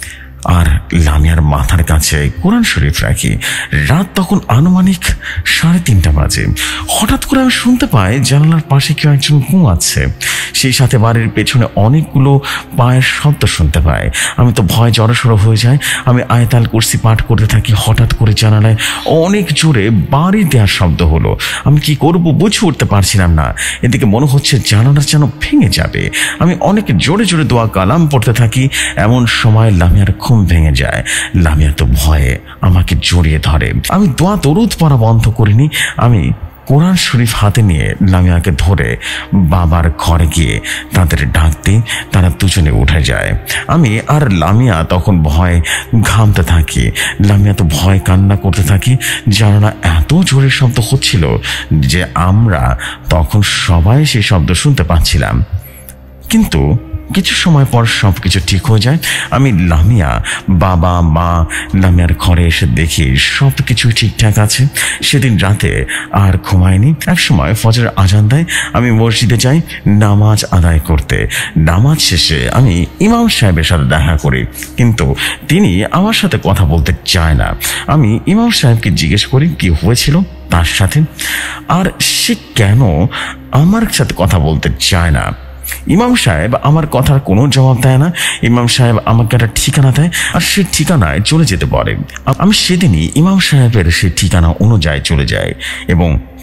আর লামিয়ার মাথার কাছে কোরআন শরীফ রাখি। রাত তখন আনুমানিক সাড়ে তিনটা বাজে। হঠাৎ করে আমি শুনতে পাই জানালার পাশে কেউ একজন ঘুমাচ্ছে। সেই সাথে বাড়ির পেছনে অনেকগুলো পায়ের শব্দ শুনতে পাই। আমি তো ভয় জড়সড় হয়ে যায়। আমি আয়াতুল কুরসি পাঠ করতে থাকি। হঠাৎ করে জানালায় অনেক জোরে বাড়ি দেওয়ার শব্দ হলো। আমি কি করব বুঝে উঠতে পারছিলাম না। এদিকে মনে হচ্ছে জানালা যেন ভেঙে যাবে। আমি অনেক জোরে জোরে দোয়া কালাম পড়তে থাকি। এমন সময় লামিয়ার ঘুম ভেঙে যায়। লামিয়া তো ভয়ে আমাকে জড়িয়ে ধরে। আমি দোয়া দরুদ পড়া বন্ধ করিনি। আমি কোরআন শরীফ হাতে নিয়ে লামিয়াকে ধরে বাবার ঘরে গিয়ে তাদের ডাক দিই। তারা দুজনে উঠে যায়। আমি আর লামিয়া তখন ভয়ে ঘামতে থাকি। লামিয়া তো ভয় কান্না করতে থাকি। জানালা এত জোরে শব্দ হচ্ছিল যে আমরা তখন সবাই সেই শব্দ শুনতে পাচ্ছিলাম। কিন্তু কিছু সময় পর সব কিছু ঠিক হয়ে যায়। আমি লামিয়া, বাবা, মা লামিয়ার ঘরে এসে দেখি সব কিছুই ঠিকঠাক আছে। সেদিন রাতে আর ঘুমায়নি। এক সময় ফজরের আজান দেয়। আমি মসজিদে যাই নামাজ আদায় করতে। নামাজ শেষে আমি ইমাম সাহেবের সাথে দেখা করি, কিন্তু তিনি আমার সাথে কথা বলতে চায় না। আমি ইমাম সাহেবকে জিজ্ঞেস করি কি হয়েছিল তার সাথে, আর সে কেন আমার সাথে কথা বলতে চায় না। ইমাম সাহেব আমার কথার কোনো জবাব দেয় না। ইমাম সাহেব আমাকে একটা ঠিকানা দেয়, আর সেই ঠিকানায় চলে যেতে বলে। আমি সেদিনই ইমাম সাহেবের সেই ঠিকানা অনুযায়ী চলে যাই এবং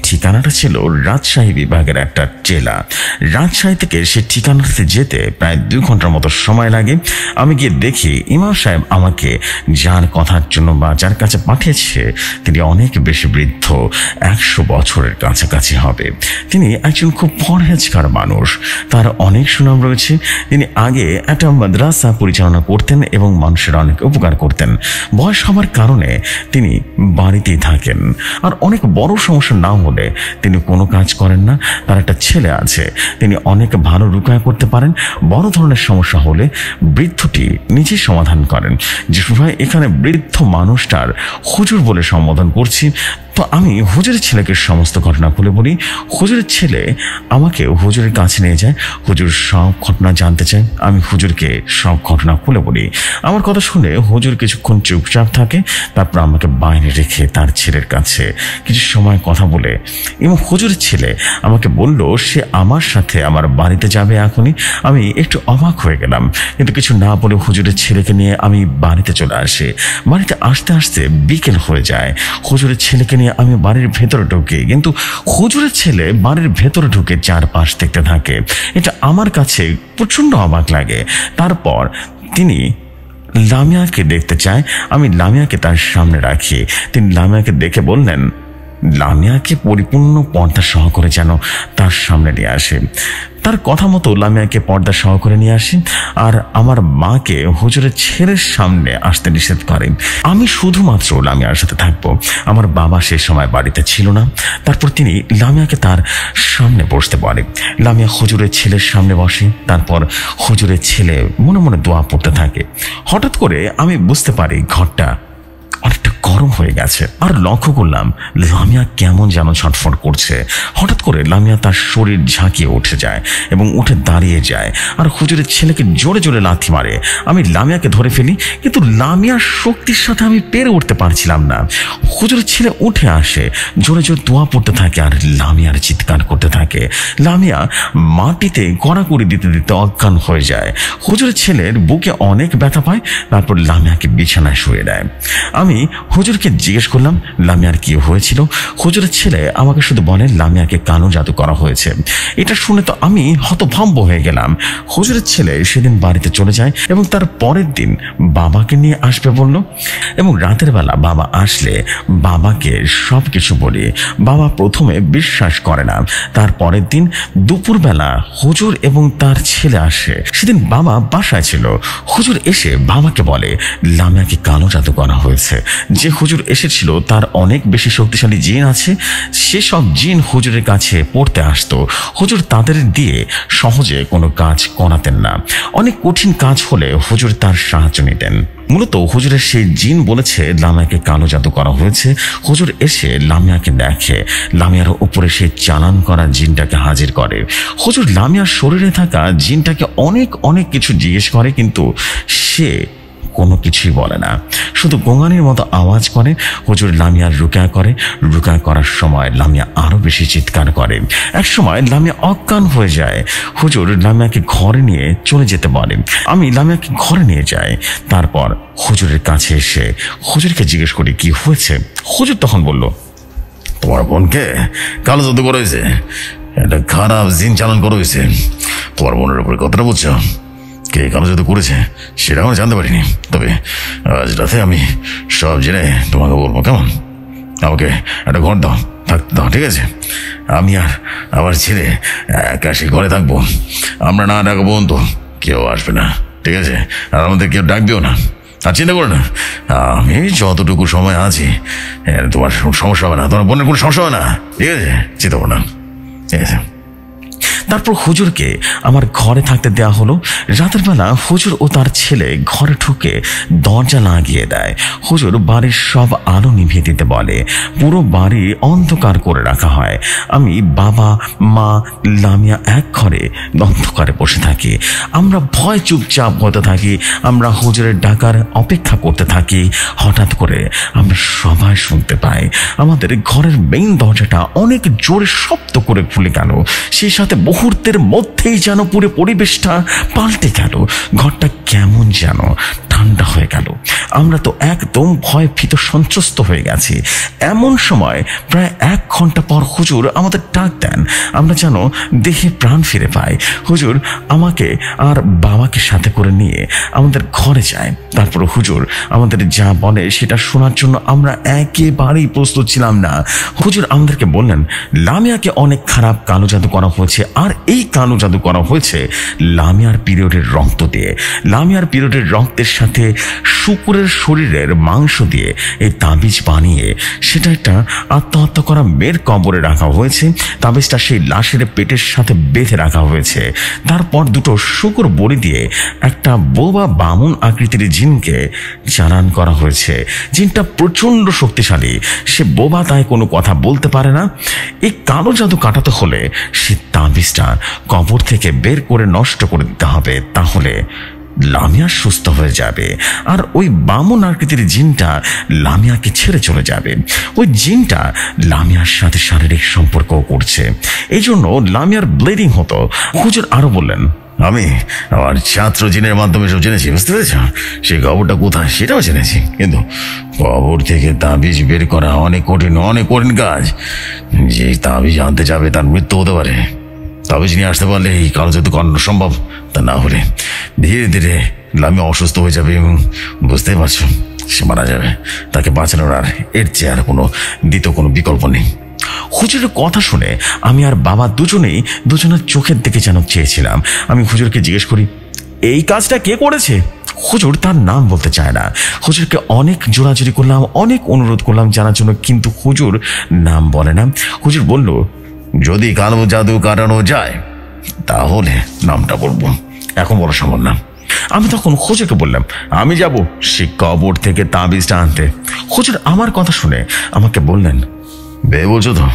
ঠিকানাটা ছিল রাজশাহী বিভাগের একটা জেলা। রাজশাহী থেকে সে ঠিকানাতে যেতে প্রায় দুই ঘন্টার মতো সময় লাগে। আমি গিয়ে দেখি ইমাম সাহেব আমাকে যার কথার জন্য বা যার কাছে পাঠিয়েছে তিনি অনেক বেশি বৃদ্ধ, একশো বছরের কাছাকাছি হবে। তিনি একজন খুব পরহেজগার মানুষ, তার অনেক সুনাম রয়েছে। তিনি আগে একটা মাদ্রাসা পরিচালনা করতেন এবং মানুষের অনেক উপকার করতেন। বয়স হওয়ার কারণে তিনি বাড়িতেই থাকেন, আর অনেক বড় সমস্যা না হলে তিনি কোনো কাজ করেন না। তার একটা ছেলে আছে, তিনি অনেক ভালো রুকায়া করতে পারেন। বড় ধরনের সমস্যা হলে বৃদ্ধটি নিজেই সমাধান করেন। যে ভাই এখানে বৃদ্ধ মানুষটার হুজুর বলে সম্বোধন করছি, তো আমি হুজুরের ছেলেকে সমস্ত ঘটনা খুলে বলি। হুজুরের ছেলে আমাকে হুজুরের কাছে নিয়ে যায়, হুজুর সব ঘটনা জানতে চায়। আমি হুজুরকে সব ঘটনা খুলে বলি। আমার কথা শুনে হুজুর কিছুক্ষণ চুপচাপ থাকে, তারপর আমাকে বাইরে রেখে তার ছেলের কাছে কিছু সময় কথা বলে এবং হুজুরের ছেলে আমাকে বলল সে আমার সাথে আমার বাড়িতে যাবে এখনই। আমি একটু অবাক হয়ে গেলাম, কিন্তু কিছু না বলে হুজুরের ছেলেকে নিয়ে আমি বাড়িতে চলে আসি। বাড়িতে আসতে আসতে বিকেল হয়ে যায়। হুজুরের ছেলেকে নিয়ে আমি বাড়ির ভেতরে ঢুকি, কিন্তু হুজুরের ছেলে বাড়ির ভেতরে ঢুকে চারপাশ দেখতে থাকে। এটা আমার কাছে প্রচন্ড অবাক লাগে। তারপর তিনি লামিয়াকে দেখতে চায়। আমি লামিয়াকে তার সামনে রাখি। তিনি লামিয়াকে দেখে বললেন, লামিয়াকে পরিপূর্ণ পর্দা সহকারে যেন তার সামনে নিয়ে আসে। তার কথা মতো লামিয়াকে পর্দা সহকারে নিয়ে আসি, আর আমার মাকে হুজুরের ছেলের সামনে আসতে নিষেধ করে। আমি শুধুমাত্র লামিয়ার সাথে থাকবো। আমার বাবা সে সময় বাড়িতে ছিল না। তারপর তিনি লামিয়াকে তার সামনে বসতে বলে। লামিয়া হুজুরের ছেলের সামনে বসে। তারপর হুজুরের ছেলে মনে মনে দোয়া পড়তে থাকে। হঠাৎ করে আমি বুঝতে পারি ঘরটা অনেকটা গরম হয়ে গেছে, আর লক্ষ্য করলাম লামিয়া কেমন যেন ছটফট করছে। হঠাৎ করে লামিয়া তার শরীর ঝাঁকিয়ে উঠে যায় এবং উঠে দাঁড়িয়ে যায়, আর হুজুরের ছেলেকে জোরে জোরে লাথি মারে। আমি লামিয়াকে ধরে ফেলি, কিন্তু লামিয়ার শক্তির সাথে আমি পেরে উঠতে পারছিলাম না। হুজুরের ছেলে উঠে আসে, জোরে জোরে দোয়া পড়তে থাকে, আর লামিয়ার চিৎকার করতে থাকে। লামিয়া মাটিতে গড়াগড়ি দিতে দিতে অজ্ঞান হয়ে যায়। হুজুরের ছেলের বুকে অনেক ব্যথা পায়। তারপর লামিয়াকে বিছানায় শুয়ে দেয়। আমি হুজুরকে জিজ্ঞেস করলাম লামিয়ার কি হয়েছিল। হুজুরের ছেলে আমাকে শুধু বলে লামিয়াকে কালো জাদু করা হয়েছে। এটা শুনে তো আমি হতভম্ব হয়ে গেলাম। হুজুরের ছেলে সেদিন বাড়িতে চলে যায় এবং তার পরের দিন বাবাকে নিয়ে আসবে বলল, এবং রাতের বেলা বাবা আসলে বাবাকে সব কিছু বলি। বাবা প্রথমে বিশ্বাস করে না। তার পরের দিন দুপুরবেলা হুজুর এবং তার ছেলে আসে। সেদিন বাবা বাসায় ছিল। হুজুর এসে বাবাকে বলে লামিয়াকে কালো জাদু করা হয়েছে। যে হুজুর এসেছিল তার অনেক বেশি শক্তিশালী জিন আছে। সেসব জিন হুজুরের কাছে পড়তে আসতো। হুজুর তাদের দিয়ে সহজে কোনো কাজ করাতেন না। অনেক কঠিন কাজ হলে হুজুর তার সাহায্য নিতেন। মূলত হুজুরের সেই জিন বলেছে লামিয়াকে কালো জাদু করা হয়েছে। হুজুর এসে লামিয়াকে দেখে, লামিয়ার উপরে সেই চালান করা জিনটাকে হাজির করে। হুজুর লামিয়ার শরীরে থাকা জিনটাকে অনেক অনেক কিছু জিজ্ঞেস করে, কিন্তু সে কোনো কিছুই বলে না, শুধু গোঙানির মতো আওয়াজ করে। হুজুর লামিয়ার রুকায়া করে। রুকায়া করার সময় লামিয়া আরো বেশি চিৎকার করে। এক সময় লামিয়া অজ্ঞান হয়ে যায়। হুজুর লামিয়াকে ঘরে নিয়ে চলে যেতে বলেন। আমি লামিয়াকে ঘরে নিয়ে যাই। তারপর হুজুরের কাছে এসে হুজুরকে জিজ্ঞেস করি কি হয়েছে। হুজুর তখন বলল, তোমার বোনকে কালো জাদু করা হয়েছে, একটা খারাপ জিন চালান করা হয়েছে। তোমার বোনের উপরে কথাটা বুঝছো, কে কালো জাদু করেছে সেটা আমরা জানতে পারিনি, তবে আজ রাতে আমি সব জেনে তোমাকে বলবো, কেমন? আমাকে একটা ঘর দাও, থাকতে দাও, ঠিক আছে? আমি আর আমার ছেলে একা সে ঘরে থাকবো। আমরা না ডাকবো তো কেউ আসবে না, ঠিক আছে? আর আমাদের কেউ ডাকবেও না। আর চিন্তা করো না, আমি যতটুকু সময় আছি তোমার সমস্যা হবে না, তোমার বোনের কোনো সমস্যা হবে না, ঠিক আছে? চিন্তা করো না, ঠিক আছে? তারপর হুজুরকে আমার ঘরে থাকতে দেওয়া হলো। রাতের বেলা হুজুর ও তার ছেলে ঘরে ঢুকে দরজা লাগিয়ে দেয়। হুজুর বাড়ির সব আলো নিভিয়ে দিতে বলে। পুরো বাড়ি অন্ধকার করে রাখা হয়। আমি, বাবা, মা, লামিয়া এক ঘরে অন্ধকারে বসে থাকি। আমরা ভয় চুপচাপ হতে থাকি। আমরা হুজুরের ডাকার অপেক্ষা করতে থাকি। হঠাৎ করে আমরা সবাই শুনতে পাই আমাদের ঘরের মেইন দরজাটা অনেক জোরে শব্দ করে খুলে গেল। সেই সাথে মুহূর্তের মধ্যেই যেন পুরো পরিবেশটা পাল্টে গেল। ঘরটা কেমন যেন ঠান্ডা হয়ে গেল। আমরা তো একদম ভয় ভীত সন্ত্রস্ত হয়ে গেছি। এমন সময় প্রায় এক ঘন্টা পর হুজুর আমাদের ডাক দেন। আমরা যেন দেহে প্রাণ ফিরে পাই। হুজুর আমাকে আর বাবাকে সাথে করে নিয়ে আমাদের ঘরে যায়। তারপর হুজুর আমাদের যা বলে সেটা শোনার জন্য আমরা একেবারেই প্রস্তুত ছিলাম না। হুজুর আমাদেরকে বললেন লামিয়াকে অনেক খারাপ কালো জাদু করা হয়েছে, আর এই কালো জাদু করা হয়েছে লামিয়ার পিরিয়ডের রক্ত দিয়ে। লামিয়ার পিরিয়ডের রক্তের সাথে শুকুরের শরীরের মাংস দিয়ে এই তাবিজ বানিয়ে সেটা একটা আত্মহত্যা করা মেয়ের কবরে রাখা হয়েছে। তাবিজটা সেই লাশের পেটের সাথে বেঁধে রাখা হয়েছে। তারপর দুটো শুকুর বড়ি দিয়ে একটা বোবা বামুন আকৃতির জিনকে চালান করা হয়েছে। জিনটা প্রচন্ড শক্তিশালী, সে বোবা, তাই কোনো কথা বলতে পারে না। এই কালো জাদু কাটাতে হলে সে তাবিজটা কবর থেকে বের করে নষ্ট করে দিতে হবে, তাহলে লামিয়া সুস্থ হয়ে যাবে। আর ওই বামন আকৃতির জিনটা লামিয়াকে ছেড়ে চলে যাবে। ওই জিনটা লামিয়ার সাথে শারীরিক সম্পর্ক করছে, এই জন্য লামিয়ার ব্লিডিং হতো। হুজুর আরো বললেন আমি আমার ছাত্র জিনের মাধ্যমে সব জেনেছি, বুঝতে পেরেছ? সেই কবরটা কোথায় সেটাও জেনেছি, কিন্তু কবর থেকে তাবিজ বের করা অনেক কঠিন, অনেক কঠিন কাজ। যে তাবিজ আনতে যাবে তার মৃত্যু হতে পারে। তাবিজ নিয়ে আসতে পারলে এই কালো জাদু করানো সম্ভব, তা না হলে ধীরে ধীরে লামিয়া অসুস্থ হয়ে যাবে এবং বুঝতেই পারছো সে মারা যাবে। তাকে বাঁচানোর আর এর চেয়ে আর কোনো দ্বিতীয় কোনো বিকল্প নেই। হুজুরের কথা শুনে আমি আর বাবা দুজনেই দুজনের চোখের দিকে যেন চেয়েছিলাম। আমি হুজুরকে জিজ্ঞেস করি এই কাজটা কে করেছে? হুজুর তার নাম বলতে চায় না। হুজুরকে অনেক জোরাজুরি করলাম, অনেক অনুরোধ করলাম জানার জন্য, কিন্তু হুজুর নাম বলে না। হুজুর বলল যদি কালো জাদু কাটানো যায় তাহলে নামটা বলবো, এখন বলা সম্ভব না। আমি তখন হুজুরকে বললাম আমি যাব সে কবর থেকে তাবিজটা আনতে। হুজুর আমার কথা শুনে আমাকে বললেন বে বলছো তো,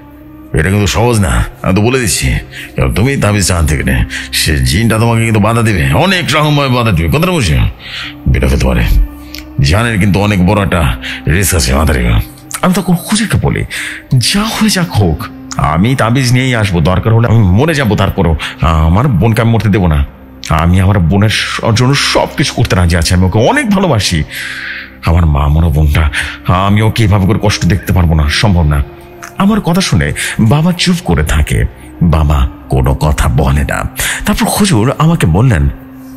এটা কিন্তু সহজ না, আমি তো বলে দিচ্ছি। তুমি তাবিজটা আনতে গেলে সে জিনটা তোমাকে কিন্তু বাধা দেবে, অনেক রকমভাবে বাধা দেবে। কথাটা বুঝছো? বেটা ফেলতে পারে, জানের কিন্তু অনেক বড় একটা রিস্ক আছে, মাথা রেখে। আমি তখন হুজুরকে বলি যা হয়ে যাক হোক, আমি তাবিজ নিয়েই আসবো, দরকার হলে আমি মরে যাবো, তারপরও আমার বোনকে আমি মরতে দেবো না। আমি আমার বোনের জন্য সব কিছু করতে রাজি আছি, আমি ওকে অনেক ভালোবাসি। আমার মা মরা বোনটা আমি ওকে এভাবে করে কষ্ট দেখতে পারবো না, সম্ভব না। আমার কথা শুনে বাবা চুপ করে থাকে, বাবা কোনো কথা বলে না। তারপর হুজুর আমাকে বললেন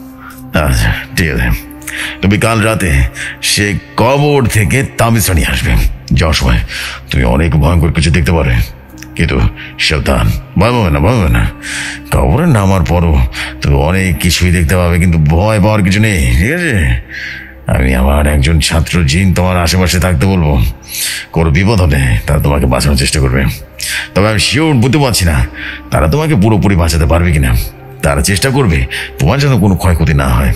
আচ্ছা ঠিক আছে, তুমি কাল রাতে সে কবর থেকে তাবিজটা নিয়ে আসবে। যাওয়ার সময় তুমি অনেক ভয়ঙ্কর কিছু দেখতে পারে, কিন্তু সাবধান, ভয় পাবে না, ভয় পাবে না। কবরে নামার পরও তুমি অনেক কিছুই দেখতে পাবে, কিন্তু ভয় পাওয়ার কিছু নেই, ঠিক আছে? আমি আমার একজন ছাত্র জিন তোমার আশেপাশে থাকতে বলবো। কোনো বিপদ হলে তারা তোমাকে বাঁচানোর চেষ্টা করবে, তবে আমি শিওর বুঝতে পারছি না তারা তোমাকে পুরোপুরি বাঁচাতে পারবে কিনা। তারা চেষ্টা করবে তোমার যেন কোনো ক্ষয়ক্ষতি না হয়।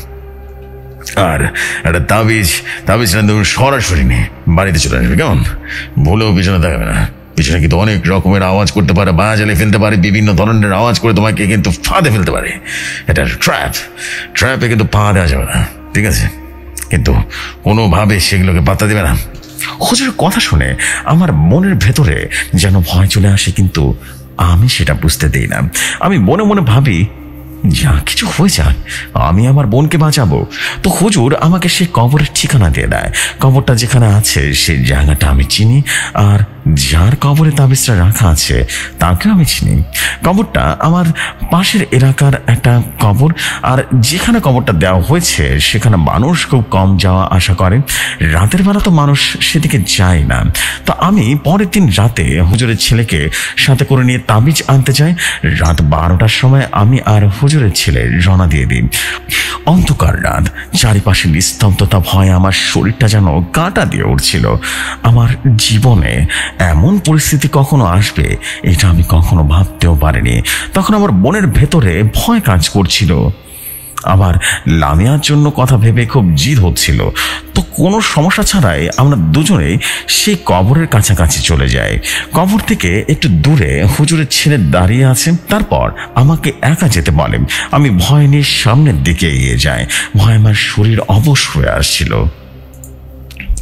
আর একটা তাবিজ তাবিজটা তুমি সরাসরি নিয়ে বাড়িতে চলে আসবে, কেমন? ভুলেও পিছনে থাকবে না। পিছনে কিন্তু অনেক রকমের আওয়াজ করতে পারে, বাজালে ফেলতে পারে, বিভিন্ন ধরনের আওয়াজ করে তোমাকে কিন্তু ফাঁদে ফেলতে পারে। এটা ট্র্যাপ, ট্র্যাপে কিন্তু পা দেওয়া যাবে না, ঠিক আছে? কিন্তু কোনোভাবে সেগুলোকে পাত্তা দেবে না। হুজুরের কথা শুনে আমার মনের ভেতরে যেন ভয় চলে আসে, কিন্তু আমি সেটা বুঝতে দিই না। আমি মনে মনে ভাবি যা কিছু হয়ে যাক, আমি আমার বোনকে বাঁচাবো। তো হুজুর আমাকে সেই কবরের ঠিকানা দিয়ে দেয়। কবরটা যেখানে আছে সেই জায়গাটা আমি চিনি, আর যার কবরে তাবিজটা রাখা আছে তাকে আমি চিনি। কবরটা আমার পাশের এলাকার একটা কবর, আর যেখানে কবরটা দেওয়া হয়েছে সেখানে মানুষ খুব কম যাওয়া আসা করে। রাতের বেলা তো মানুষ সেদিকে যায় না। তো আমি পরের দিন রাতে হুজুরের ছেলেকে সাথে করে নিয়ে তাবিজ আনতে যাই। রাত বারোটার সময় আমি আর হুজুরের ছেলে রওনা দিয়ে দিই। অন্ধকার রাত, চারিপাশে নিস্তব্ধতা, ভয়ে আমার শরীরটা যেন কাঁটা দিয়ে উঠছিল। আমার জীবনে এমন পরিস্থিতি কখনো আসবে এটা আমি কখনো ভাবতেও পারিনি। তখন আমার মনের ভেতরে ভয় কাজ করছিল। আমার লামিয়ার জন্য কথা ভেবে খুব জিদ হচ্ছিল। তো কোনো সমস্যা ছাড়াই আমরা দুজনেই সেই কবরের কাছাকাছি চলে যাই। কবর থেকে একটু দূরে হুজুরের ছেলে দাঁড়িয়ে আছে। তারপর আমাকে একা যেতে বলে। আমি ভয় নিয়ে সামনের দিকে এগিয়ে যাই। ভয় আমার শরীর অবশ হয়ে আসছিল।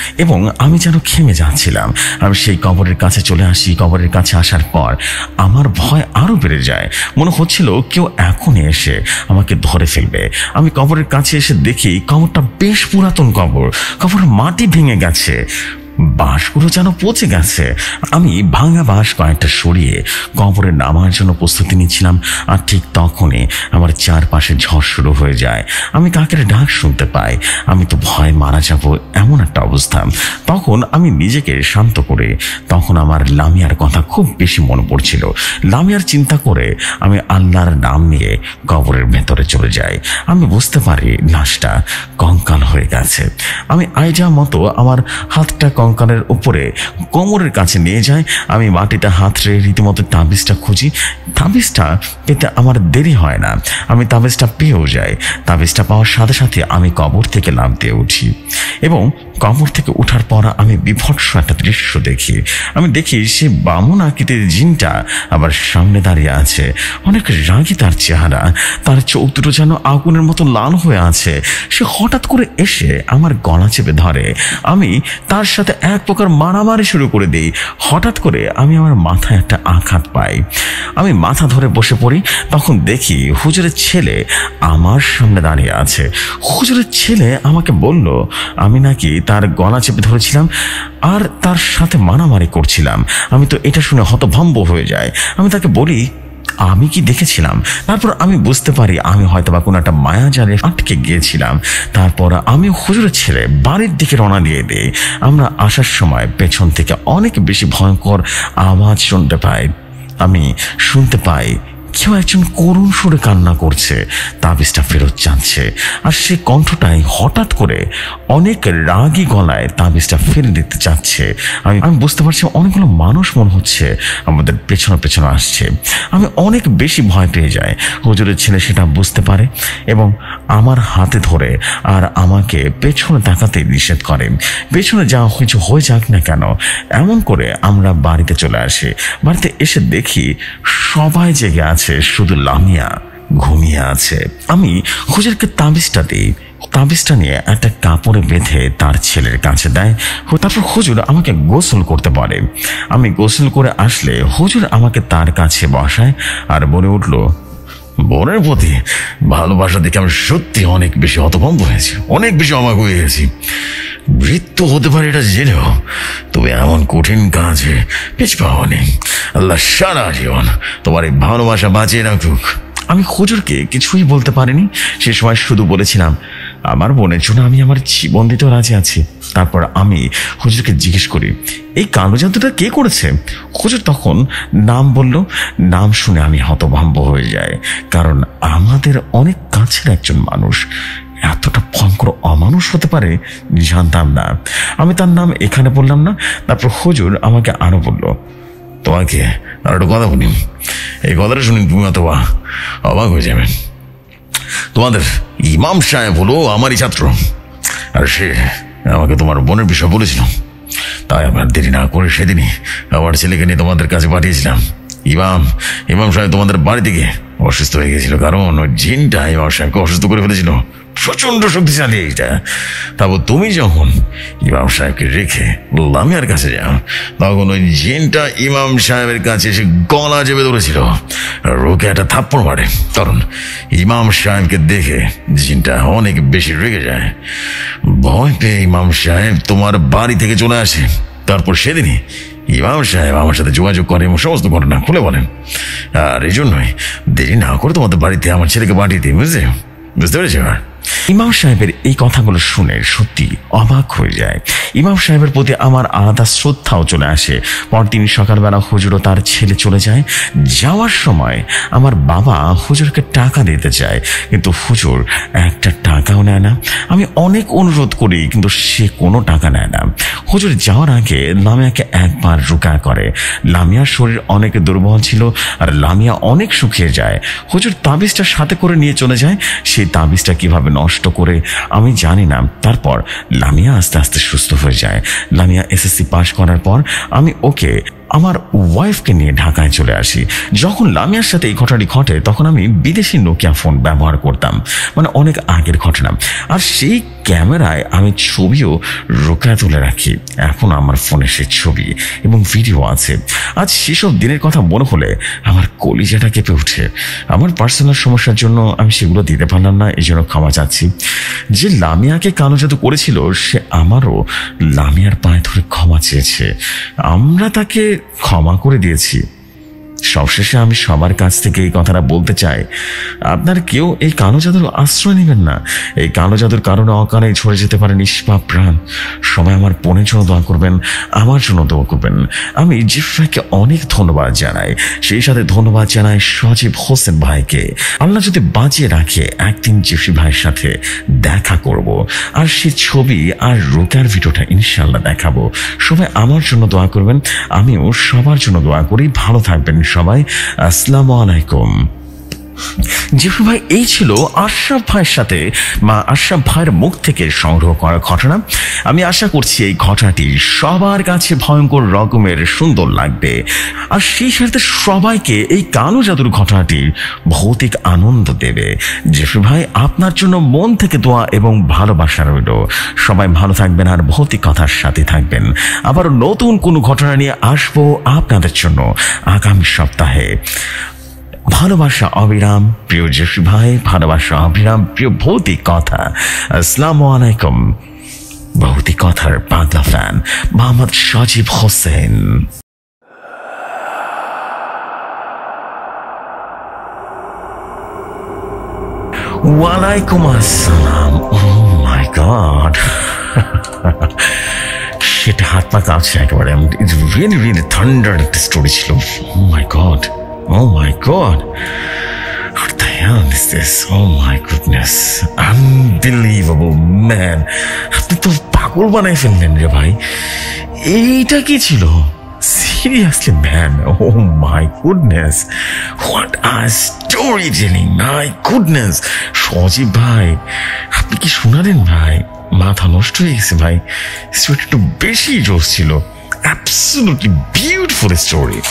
এবং আমি যেন থেমে যাচ্ছিলাম। আমি সেই কবরের কাছে চলে আসি। কবরের কাছে আসার পর আমার ভয় আরো বেড়ে যায়। মনে হচ্ছিল কেউ এখনই এসে আমাকে ধরে ফেলবে। আমি কবরের কাছে এসে দেখি কবরটা বেশ পুরাতন কবর। কবরের মাটি ভেঙে গেছে, বাঁশগুলো যেন পচে গেছে। আমি ভাঙা বাঁশ কয়েকটা সরিয়ে কবরে নামার জন্য প্রস্তুতি নিচ্ছিলাম, আর ঠিক তখনই আমার চারপাশে ঝড় শুরু হয়ে যায়। আমি কাকের ডাক শুনতে পাই। আমি তো ভয় মারা যাব এমন একটা অবস্থা। তখন আমি নিজেকে শান্ত করে, তখন আমার লামিয়ার কথা খুব বেশি মনে পড়ছিল। লামিয়ার চিন্তা করে আমি আল্লাহর নাম নিয়ে কবরের ভেতরে চলে যাই। আমি বুঝতে পারি লাশটা কঙ্কাল হয়ে গেছে। আমি আইডিয়া মতো আমার হাতটা কঙ্কালের উপরে কোমরের কাছে নিয়ে যাই। আমি মাটিতে হাত রে রীতিমতো তাবিজটা খুঁজি। তাবিজটা পেতে আমার দেরি হয় না, আমি তাবিজটা পেয়েও যাই। তাবিজটা পাওয়ার সাথে সাথে আমি কবর থেকে লাফ দিয়ে উঠি এবং কবর থেকে ওঠার পর আমি বিভৎস একটা দৃশ্য দেখি। আমি দেখি সে বামন আকৃতির জিনটা আবার সামনে দাঁড়িয়ে আছে। অনেক রাগী তার চেহারা, তার চোখ দুটো যেন আগুনের মতো লাল হয়ে আছে। সে হঠাৎ করে এসে আমার গলা চেপে ধরে। আমি তার সাথে এক প্রকার মারামারি শুরু করে দিই। হঠাৎ করে আমি আমার মাথায় একটা আঘাত পাই। আমি মাথা ধরে বসে পড়ি। তখন দেখি হুজুরের ছেলে আমার সামনে দাঁড়িয়ে আছে। হুজুরের ছেলে আমাকে বলল আমি নাকি তার গলা চেপে ধরেছিলাম আর তার সাথে মারামারি করছিলাম। আমি তো এটা শুনে হতভম্ব হয়ে যায়। আমি তাকে বলি আমি কি দেখেছিলাম। তারপর আমি বুঝতে পারি আমি হয়তো বা কোনো একটা মায়াজালে আটকে গিয়েছিলাম। তারপর আমি হুজুরের ছেলে বাড়ির দিকে রওনা দিয়ে দিই। আমরা আসার সময় পেছন থেকে অনেক বেশি ভয়ঙ্কর আওয়াজ শুনতে পাই। আমি শুনতে পাই কেউ একজন করুণ সুরে কান্না করছে, তাবিজটা ফেরত চাচ্ছে। আর সে কণ্ঠটাই হঠাৎ করে অনেক রাগী গলায় তাবিজটা ফেলে দিতে চাচ্ছে। আমি আমি বুঝতে পারছি অনেকগুলো মানুষ মনে হচ্ছে আমাদের পেছনে পেছনে আসছে। আমি অনেক বেশি ভয় পেয়ে যাই। হুজুরের ছেলে সেটা বুঝতে পারে এবং আমার হাতে ধরে আর আমাকে পেছনে তাকাতে নিষেধ করে। পেছনে যা কিছু হয়ে যাক না কেন, এমন করে আমরা বাড়িতে চলে আসি। বাড়িতে এসে দেখি সবাই জেগে আছে, শুধু লামিয়া ঘুমিয়ে আছে। আমি হুজুরকে তাবিজটা দিই। তাবিজটা নিয়ে একটা কাপড়ে বেঁধে তার ছেলের কাছে দেয়। তারপর হুজুর আমাকে গোসল করতে বলে। আমি গোসল করে আসলে হুজুর আমাকে তার কাছে বসায় আর বলে উঠল, বোনের প্রতি ভালোবাসা দেখে আমি সত্যি অনেক বেশি হতভম্ব হয়েছি, অনেক বেশি অবাক হয়ে গেছি। মৃত্যু হতে পারে এটা জেনেও তবে এমন কঠিন কাজে পিছপা হয়নি। আল্লাহ সারা জীবন তোমার এই ভালোবাসা বাঁচিয়ে রাখুক। আমি হুজুরকে কিছুই বলতে পারিনি। সে সময় শুধু বলেছিলাম আমার বোনের জন্য আমি আমার জীবন দিতেও রাজি আছি। তারপর আমি হুজুরকে জিজ্ঞেস করি এই কালো জাদুটা কে করেছে। হুজুর তখন নাম বলল। নাম শুনে আমি হতভম্ব হয়ে যাই, কারণ আমাদের অনেক কাছের একজন মানুষ এতটা ভয়ঙ্কর অমানুষ হতে পারে জানতাম না। আমি তার নাম এখানে বললাম না। তারপর হুজুর আমাকে আরো বলল, তোমাকে আর একটা কথা বলি, এই কথাটা শুনি তুমি অথবা অবাক হয়ে যাবে। তোমাদের ইমাম সাহেব হলো আমারই ছাত্র, আর সে আমাকে তোমার বোনের বিষয় বলেছিল। তাই আমার দেরি না করে সেদিনই আমার ছেলেকে নিয়ে তোমাদের কাছে পাঠিয়েছিলাম। ইমাম ইমাম সাহেব তোমাদের বাড়ি থেকে অসুস্থ হয়ে গেছিল, কারণ ওই জিনটা ইমাম সাহেবকে অসুস্থ করে ফেলেছিল। প্রচন্ড শক্তিশালী এইটা। তারপর তুমি যখন ইমাম সাহেবকে রেখে লামিয়ার কাছে যাও, তখন ওই জিনটা ইমাম সাহেবের কাছে এসে গলা চেপে ধরেছিল, রোকে একটা থাপ্পড় মারে। কারণ ইমাম সাহেবকে দেখে জিনটা অনেক বেশি রেগে যায়। ভয় পেয়ে ইমাম সাহেব তোমার বাড়ি থেকে চলে আসে। তারপর সেদিনই ইমাম সাহেব আমার সাথে যোগাযোগ করে এবং সমস্ত ঘটনা খুলে বলেন। আর এই জন্যই দেরি না করে তোমাদের বাড়িতে আমার ছেলেকে পাঠিয়ে দিই। বুঝতে বুঝতে পেরেছি? ইমাম সাহেবের এই কথাগুলো শুনে সত্যি অবাক হয়ে যায়। ইমাম সাহেবের প্রতি আমার আলাদা শ্রদ্ধাও চলে আসে। পরদিন সকালবেলা হুজুর ও তার ছেলে চলে যায়। যাওয়ার সময় আমার বাবা হুজুরকে টাকা দিতে চায়, কিন্তু হুজুর একটা টাকাও নেয় না। আমি অনেক অনুরোধ করি, কিন্তু সে কোনো টাকা নেয় না। হুজুর যাওয়ার আগে লামিয়াকে একবার রুকা করে। লামিয়ার শরীর অনেক দুর্বল ছিল আর লামিয়া অনেক শুকিয়ে যায়। হুজুর তাবিজটা সাথে করে নিয়ে চলে যায়। সেই তাবিজটা কিভাবে নষ্ট করে আমি জানি না। তারপর লামিয়া আস্তে আস্তে সুস্থ হয়ে যায়। লামিয়া এসএসসি পাশ করার পর আমি ওকে আমার ওয়াইফকে নিয়ে ঢাকায় চলে আসি। যখন লামিয়ার সাথে এই ঘটনাটি ঘটে তখন আমি বিদেশি নোকিয়া ফোন ব্যবহার করতাম, মানে অনেক আগের ঘটনা। আর সেই ক্যামেরায় আমি ছবিও রোকা তুলে রাখি। এখন আমার ফোনে সে ছবি এবং ভিডিও আছে। আজ সেসব দিনের কথা মনে হলে আমার কলিজাটা কেঁপে ওঠে। আমার পার্সোনাল সমস্যার জন্য আমি সেগুলো দিতে পারলাম না, এই জন্য ক্ষমা চাচ্ছি। যে লামিয়াকে কালো জাদু করেছিল সে আমারও লামিয়ার পায়ে ধরে ক্ষমা চেয়েছে, আমরা তাকে ক্ষমা করে দিয়েছি। সবশেষে আমি সবার কাছ থেকে এই কথাটা বলতে চাই, আপনার কেউ এই কালো জাদুর আশ্রয় নেবেন না। এই কালো জাদুর কারণে অকালে ঝরে যেতে পারে নিষ্পাপ প্রাণ। সবাই আমার বোনের জন্য দোয়া করবেন, আমার জন্য দোয়া করবেন। আমি জিফ ভাইকে অনেক ধন্যবাদ জানাই, সেই সাথে ধন্যবাদ জানাই সজীব হোসেন ভাইকে। আল্লাহ যদি বাঁচিয়ে রাখে একদিন জিফি ভাইয়ের সাথে দেখা করব, আর সে ছবি আর রোকার ভিডিওটা ইনশাল্লাহ দেখাবো। সবাই আমার জন্য দোয়া করবেন, আমিও সবার জন্য দোয়া করি। ভালো থাকবেন সবাই। আসসালামু আলাইকুম। জিফু ভাই, এই ছিল আশরাফ ভাইয়ের সাথে মা আশরাফ ভাইয়ের মুখ থেকে সংগ্রহ করা ঘটনা। আমি আশা করছি এই ঘটনাটি সবার কাছে ভয়ঙ্কর রকমের সুন্দর লাগবে, আর সেই সাথে সবাইকে এই কালো জাদুর ঘটনাটি ভৌতিক আনন্দ দেবে। জিফু ভাই, আপনার জন্য মন থেকে দোয়া এবং ভালোবাসা রইল। সবাই ভালো থাকবেন আর ভৌতিক কথার সাথে থাকবেন। আবার নতুন কোনো ঘটনা নিয়ে আসবো আপনাদের জন্য আগামী সপ্তাহে। ভালোবাসা অবিরাম, প্রিয় জেফি ভাই, ভালোবাসা অবিরাম, প্রিয় ভৌতিক কথা। আসসালামু আলাইকুম। ভৌতিক কথার পাগলা ফ্যান মোহাম্মদ সজীব হোসেন। ওয়ালাইকুম আসসালাম। ও মাই গড, সেটা হাত পা কাঁপছে একেবারে। ইটস রিয়েলি রিয়েলি থান্ডার একটা স্টোরি ছিল। Oh my god, oh my god, what the hell is this? Oh my goodness, unbelievable man, আপনি তো পাগল বানাই ফেললেন রে ভাই। এইটা কি ছিল? Seriously man, oh my goodness, what a storytelling, my goodness. সজীব ভাই, আপনি কি শোনালেন ভাই? মাথা নষ্ট হয়ে গেছে ভাই। স্টোরিটা একটু বেশি জোশ ছিল। Absolutely beautiful story.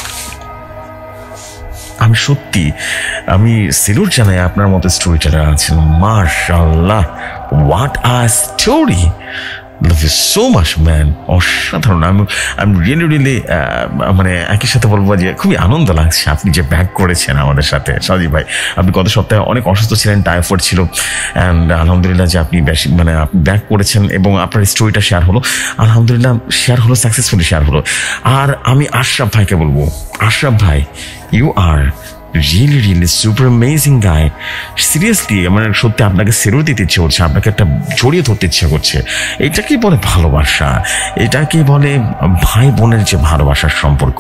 আমি সত্যি আমি সেলুট জানাই আপনার মতো স্টোরি টেলার আছেন। মাশাআল্লাহ, what a story, love you so much man. অসাধারণ। আমি আমি রিয়েলি রিয়েলি মানে একই সাথে বলবো যে খুবই আনন্দ লাগছে আপনি যে ব্যাক করেছেন আমাদের সাথে। সজীব ভাই, আপনি গত সপ্তাহে অনেক অসুস্থ ছিলেন, টাইফয়েড ছিল, অ্যান্ড আলহামদুলিল্লাহ যে আপনি বেশি মানে আপনি ব্যাক করেছেন এবং আপনার স্টোরিটা শেয়ার হলো। আলহামদুলিল্লাহ শেয়ার হলো, সাকসেসফুলি শেয়ার হলো। আর আমি আশরাফ ভাইকে বলবো, আশরাফ ভাই, you are really really super amazing guy. Seriously আমার সত্যি আপনাকে সেরো দিতে ইচ্ছে করছে, আপনাকে একটা জড়িয়ে ধরতে ইচ্ছে করছে। এটাকেই বলে ভালোবাসা, এটাকেই বলে ভাই বোনের যে ভালোবাসার সম্পর্ক।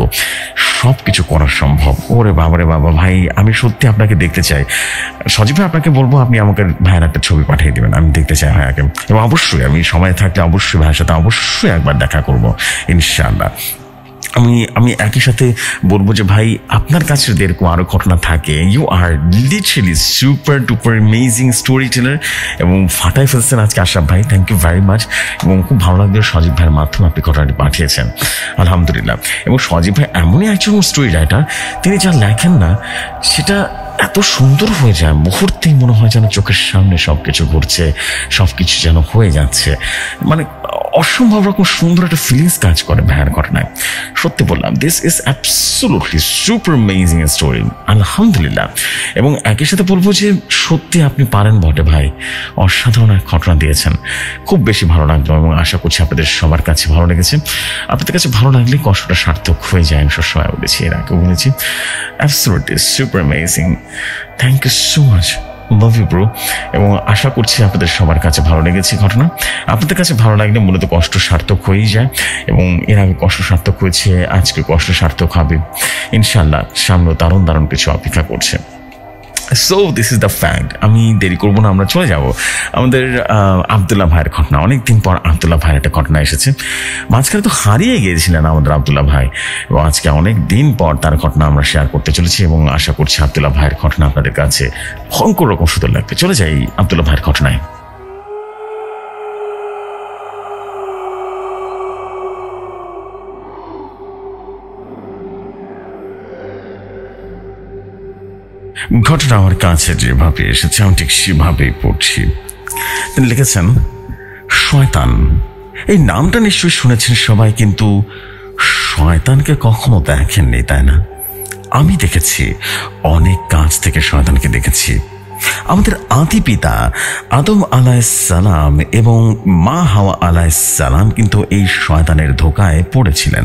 সব কিছু করা সম্ভব। ওরে বাবারে বাবা ভাই, আমি সত্যি আপনাকে দেখতে চাই। সজীব ভাই, আপনাকে বলবো আপনি আমাকে ভাইয়ের একটা ছবি পাঠিয়ে দেবেন, আমি দেখতে চাই ভাইয়াকে। এবং অবশ্যই আমি সময় থাকলে অবশ্যই ভাইয়ের সাথে অবশ্যই একবার দেখা করবো ইনশাআল্লাহ। আমি আমি একই সাথে বলবো যে ভাই, আপনার কাছে যদি এরকম আরো ঘটনা থাকে, you are literally super duper amazing storyteller এবং ফাটাই ফেলছেন আজকে আশরাফ ভাই। Thank you very much. এবং খুব ভালো লাগলো সজীব ভাইয়ের মাধ্যমে আপনি ঘটনাটি পাঠিয়েছেন, আলহামদুলিল্লাহ। এবং সজীব ভাই এমনই একজন স্টোরি রাইটার, তিনি যা লেখেন না সেটা এত সুন্দর হয়ে যায়, মুহূর্তেই মনে হয় যেন চোখের সামনে সবকিছু ঘুরছে, সবকিছু যেন হয়ে যাচ্ছে। মানে অসম্ভব রকম সুন্দর একটা ফিলিংস কাজ করে ভাইয়ের ঘটনায়। সত্যি বললাম, this is absolutely super amazing story, আলহামদুলিল্লাহ। এবং একই সাথে বলবো যে সত্যি আপনি পারেন বটে ভাই, অসাধারণ এক ঘটনা দিয়েছেন। খুব বেশি ভালো লাগলো এবং আশা করছি আপনাদের সবার কাছে ভালো লেগেছে। আপনাদের কাছে ভালো লাগলে কষ্টটা সার্থক হয়ে যায়, আমি সবসময় বলেছি, এর আগেও বলেছি। Absolutely super amazing, thank you so much, love you bro. এবং আশা করছি আপনাদের সবার কাছে ভালো লেগেছে ঘটনা। আপনাদের কাছে ভালো লাগলে মূলত কষ্ট সার্থক হয়েই যায়, এবং এর আগে কষ্ট সার্থক হয়েছে, আজকে কষ্ট সার্থক হবে ইনশাল্লাহ। সামনে দারুণ দারুণ কিছু অপেক্ষা করছে। So this is the fact. আমি দেরি করবো না, আমরা চলে যাব আমাদের আবদুল্লাহ ভাইয়ের ঘটনা। অনেকদিন পর আবদুল্লাহ ভাইয়ের একটা ঘটনা এসেছে। মাঝখানে তো হারিয়ে গিয়েছিলেন আমাদের আবদুল্লাহ ভাই, এবং আজকে অনেক দিন পর তার ঘটনা আমরা শেয়ার করতে চলেছি, এবং আশা করছি আবদুল্লাহ ভাইয়ের ঘটনা আপনাদের কাছে ভয়ঙ্কর রকম সুন্দর লাগবে। চলে যাই আবদুল্লাহ ভাইয়ের ঘটনায়। ঘটনা আমার কাছে যেভাবে এসেছে আমি ঠিক সেভাবেই পড়ছি। তিনি লিখেছেন, শয়তান। এই নামটা নিশ্চয়ই শুনেছেন সবাই, কিন্তু শয়তানকে কখনো দেখেননি, তাই না? আমি দেখেছি, অনেক কাছ থেকে শয়তানকে দেখেছি। আমাদের আদি পিতা আদম আলাইসালাম এবং মা হাওয়া আলাইসালাম কিন্তু এই শয়তানের ধোকায় পড়েছিলেন।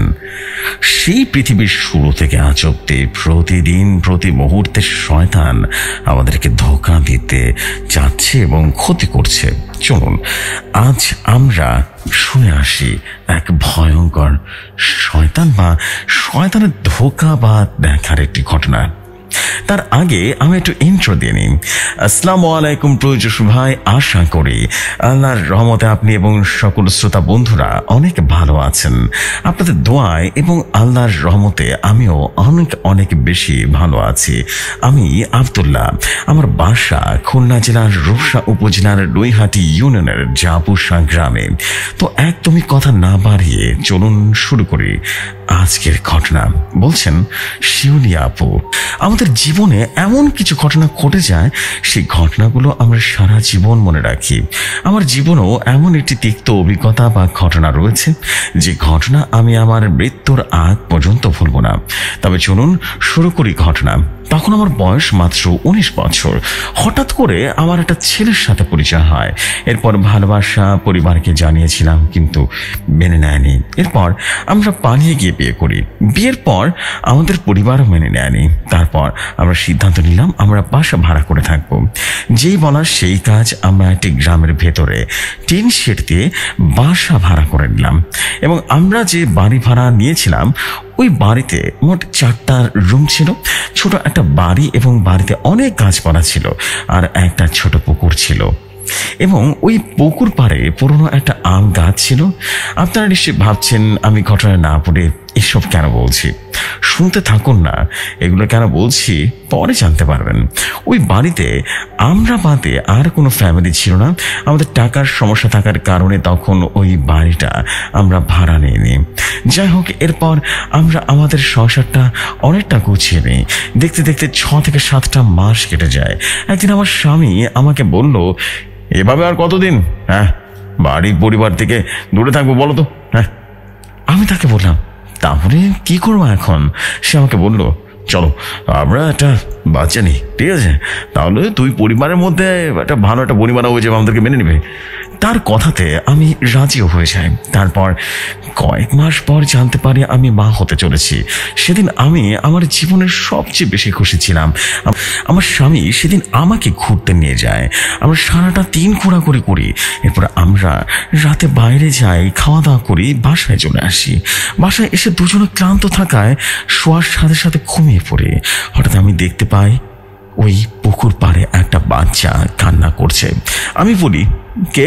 সেই পৃথিবীর শুরু থেকে আজ অব্দি প্রতিদিন প্রতি মুহূর্তে শয়তান আমাদেরকে ধোকা দিতে যাচ্ছে এবং ক্ষতি করছে। চলুন আজ আমরা শুনে আসি এক ভয়ঙ্কর শয়তান বা শয়তানের ধোকা বা দেখার একটি ঘটনা। তার আগে আমি একটু ইন্ট্রো দিয়ে নিই। আসসালামু আলাইকুম প্রিয় যশু ভাই, আশা করি আল্লাহর রহমতে আপনি এবং সকল শ্রোতা বন্ধুরা অনেক ভালো আছেন। আপনাদের দোয়ায় এবং আল্লাহর রহমতে আমিও অনেক অনেক বেশি ভালো আছি। আমি আব্দুল্লাহ, আমার বাসা খুলনা জেলার রূপসা উপজেলার নৈহাটি ইউনিয়নের জাপুসা গ্রামে। তো একদমই কথা না বাড়িয়ে চলুন শুরু করি আজকের ঘটনা। বলছেন শিউলি আপু, আমাদের জীবনে এমন কিছু ঘটনা ঘটে যায়, সেই ঘটনাগুলো আমরা সারা জীবন মনে রাখি। আমার জীবনেও এমন একটি তিক্ত অভিজ্ঞতা বা ঘটনা রয়েছে, যে ঘটনা আমি আমার মৃত্যুর আগ পর্যন্ত ভুলব না। তবে চলুন শুরু করি ঘটনা। তখন আমার বয়স মাত্র উনিশ বছর। হঠাৎ করে আমার একটা ছেলের সাথে পরিচয় হয়। এরপর ভালোবাসা পরিবারকে জানিয়েছিলাম, কিন্তু মেনে নেয়নি। এরপর আমরা পালিয়ে গিয়ে বিয়ে করি। বিয়ের পর আমাদের পরিবারও মেনে নেয়নি। তারপর আমরা সিদ্ধান্ত নিলাম আমরা বাসা ভাড়া করে থাকবো। যেই বলা সেই কাজ, আমরা একটি গ্রামের ভেতরে টিন শেড দিয়ে বাসা ভাড়া করে নিলাম। এবং আমরা যে বাড়ি ভাড়া নিয়েছিলাম ওই বাড়িতে মোট চারটা রুম ছিল, ছোট একটা বাড়ি এবং বাড়িতে অনেক গাছপালা ছিল আর একটা ছোট পুকুর ছিল। এবং ওই পুকুর পাড়ে পুরনো একটা আম গাছ ছিল। আপনারা নিশ্চয়ই ভাবছেন আমি ঘটনা না পড়ে এসব কেন বলছি। শুনতে থাকুন না, এগুলো কেন বলছি পরে জানতে পারবেন। ওই বাড়িতে আমরা বাদে আর কোনো ফ্যামিলি ছিল না। আমাদের টাকার সমস্যা থাকার কারণে তখন ওই বাড়িটা আমরা ভাড়া নিইনি। যাই হোক, এরপর আমরা আমাদের সংসারটা অনেকটা গুছিয়ে নিই। দেখতে দেখতে ছ থেকে সাতটা মাস কেটে যায়। একদিন আমার স্বামী আমাকে বলল, এভাবে আর কতদিন হ্যাঁ বাড়ি পরিবার থেকে দূরে থাকবো বলো তো? হ্যাঁ, আমি তাকে বললাম, তারপরে কি করবো এখন? সে আমাকে বলল, চলো আমরা একটা বাচ্চা নিই, ঠিক আছে? তাহলে তুই পরিবারের মধ্যে একটা ভালো একটা পরিবার হয়ে যাবে, আমাদেরকে মেনে নেবে। তার কথাতে আমি রাজিও হয়ে যাই। তারপর কয়েক মাস পর জানতে পারি আমি মা হতে চলেছি। সেদিন আমি আমার জীবনের সবচেয়ে বেশি খুশি ছিলাম। আমার স্বামী সেদিন আমাকে ঘুরতে নিয়ে যায়। আমরা সারাটা দিন ঘোরাঘুরি করি। এরপর আমরা রাতে বাইরে যাই, খাওয়া দাওয়া করি, বাসায় চলে আসি। বাসায় এসে দুজনে ক্লান্ত থাকায় শোয়ার সাথে সাথে ঘুমিয়ে পড়ি। হঠাৎ আমি দেখতে পাই ওই পুকুর পাড়ে একটা বাচ্চা কান্না করছে। আমি বলি, কে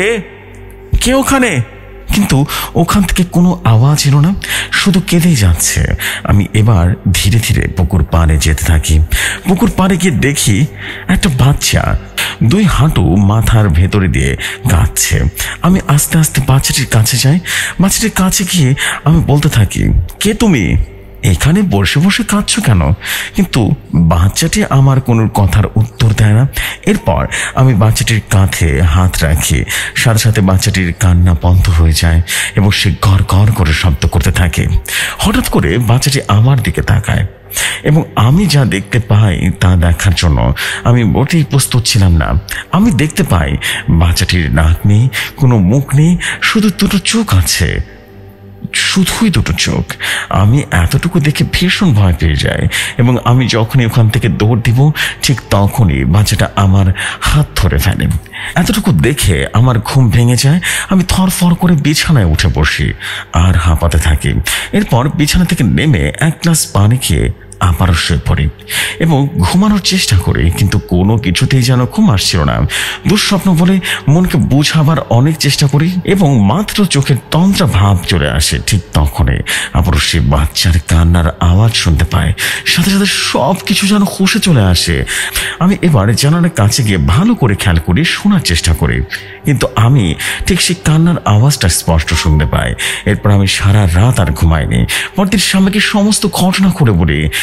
কে ওখানে? কিন্তু ওখান থেকে কোনো আওয়াজ এলো না, শুধু কেঁদেই যাচ্ছে। আমি এবার ধীরে ধীরে পুকুর পাড়ে যেতে থাকি। পুকুর পাড়ে গিয়ে দেখি একটা বাচ্চা দুই হাঁটু মাথার ভেতরে দিয়ে কাঁদছে। আমি আস্তে আস্তে বাচ্চাটির কাছে যাই। বাচ্চাটির কাছে গিয়ে আমি বলতে থাকি, কে তুমি? এখানে বসে বসে কাঁদছো কেন? কিন্তু বাচ্চাটি আমার কোনো কথার উত্তর দেয় না। এরপর আমি বাচ্চাটির কাঁধে হাত রাখি। সাথে সাথে বাচ্চাটির কান্না বন্ধ হয়ে যায় এবং সে ঘর ঘর করে শব্দ করতে থাকে। হঠাৎ করে বাচ্চাটি আমার দিকে তাকায় এবং আমি যা দেখতে পাই তা দেখার জন্য আমি মোটেই প্রস্তুত ছিলাম না। আমি দেখতে পাই বাচ্চাটির নাক নেই, কোনো মুখ নেই, শুধু দুটো চোখ আছে, শুধুই দুটো চোখ। আমি এতটুকু দেখে ভীষণ ভয় পেয়ে যাই এবং আমি যখনই ওখান থেকে দৌড় দিব ঠিক তখনই বাচ্চাটা আমার হাত ধরে ফেলে। এতটুকু দেখে আমার ঘুম ভেঙে যায়। আমি থরফর করে বিছানায় উঠে বসি আর হাঁপাতে থাকি। এরপর বিছানা থেকে নেমে এক গ্লাস পানি খেয়ে আবারও শুয়ে পড়ি এবং ঘুমানোর চেষ্টা করি, কিন্তু কোনো কিছুতেই যেন ঘুম আসছিল না। দুঃস্বপ্ন বলে মনকে বুঝাবার অনেক চেষ্টা করি এবং মাত্র চোখের তন্দ্রা ভাব চলে আসে। ঠিক তখনই আবারও সে বাচ্চার কান্নার আওয়াজ শুনতে পায়। সাথে সাথে সব কিছু যেন হুঁশে চলে আসে। আমি এবার জানালার কাছে গিয়ে ভালো করে খেয়াল করি, শোনার চেষ্টা করি, কিন্তু আমি ঠিক সেই কান্নার আওয়াজটা স্পষ্ট শুনতে পাই। এরপর আমি সারা রাত আর ঘুমাইনি। পরদিন স্বামীকে সমস্ত ঘটনা করে বলি।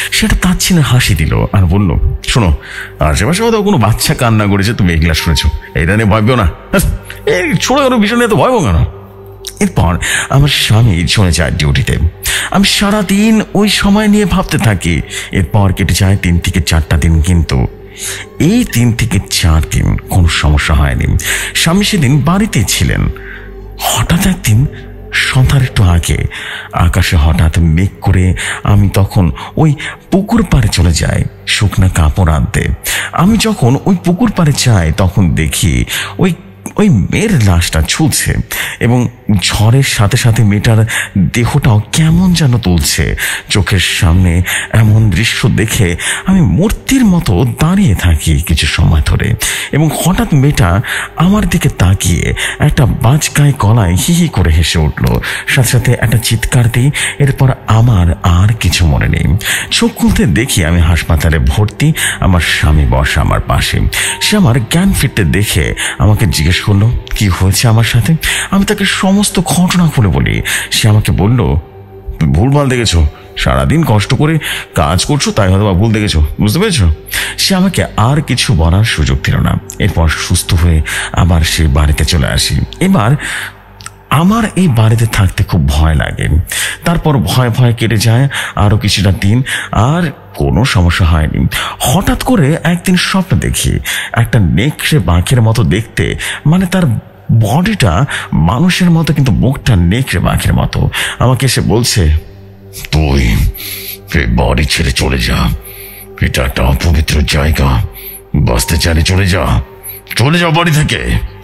সেটা তাচ্ছিনে হাসি দিল আর বলল, শোনো, আশেপাশে হয়তো কোনো বাচ্চা কান্না করেছে, তুমি এগুলা শুনেছো, এটা নিয়ে ভয় পেও না। এই ছোটখাটো বিষয় নিয়ে তো ভয় পাবো কেন? এরপর আমার স্বামী চলে যায় ডিউটিতে। আমি সারাদিন ওই সময় নিয়ে ভাবতে থাকি। এরপর কেটে যায় তিন থেকে চারটা দিন, কিন্তু এই তিন থেকে চার দিন কোনো সমস্যা হয়নি। স্বামী সেদিন বাড়িতে ছিলেন। হঠাৎ একদিন সন্ধ্যার একটু আগে আকাশে হঠাৎ মেঘ করে আমি তখন ওই পুকুর পাড়ে চলে যাই শুকনা কাপড় আনতে। আমি যখন ওই পুকুর পাড়ে যাই তখন দেখি ওই ওই মেয়ের লাশটা ঝুলছে এবং ঝড়ের সাথে সাথে মেয়েটার দেহটাও কেমন যেন তুলছে। চোখের সামনে এমন দৃশ্য দেখে আমি মূর্তির মতো দাঁড়িয়ে থাকি কিছু সময় ধরে, এবং হঠাৎ মেয়েটা আমার দিকে তাকিয়ে একটা বাজকায় গলায় হি হি করে হেসে উঠল, সাথে সাথে একটা চিৎকার দিই। এরপর আমার আর কিছু মনে নেই। চোখ খুলতে দেখি আমি হাসপাতালে ভর্তি, আমার স্বামী বসা আমার পাশে। সে আমার জ্ঞান ফিরতে দেখে আমাকে জিজ্ঞেস করলো কি হয়েছে আমার সাথে। আমি তাকে সমস্ত ঘটনা খুলে বলি। সে আমাকে বলল, ভুলভাল দেখেছো, সারাদিন কষ্ট করে কাজ করছো, তাই হয়তো ভুল দেখেছো, বুঝতে পেরেছো? সে আমাকে আর কিছু বলার সুযোগ দিল না। এরপর সুস্থ হয়ে আবার সে বাড়িতে চলে আসি। এবার আমার এই বাড়িতে থাকতে খুব ভয় লাগে। তারপর ভয় ভয় কেটে যায় আরো কিছুটা দিন, আর কোনো সমস্যা হয়নি। হঠাৎ করে একদিন স্বপ্ন দেখি একটা নেকড়ে বাঘের মতো দেখতে, মানে তার বডিটা মানুষের মতো কিন্তু মুখটা নেকড়ে বাঘের মতো। আমাকে এসে বলছে, তুই এই বাড়ি ছেড়ে চলে যা, এটা একটা অপবিত্র জায়গা, বাঁচতে চাইলে চলে যা, চলে যা বাড়ি থেকে।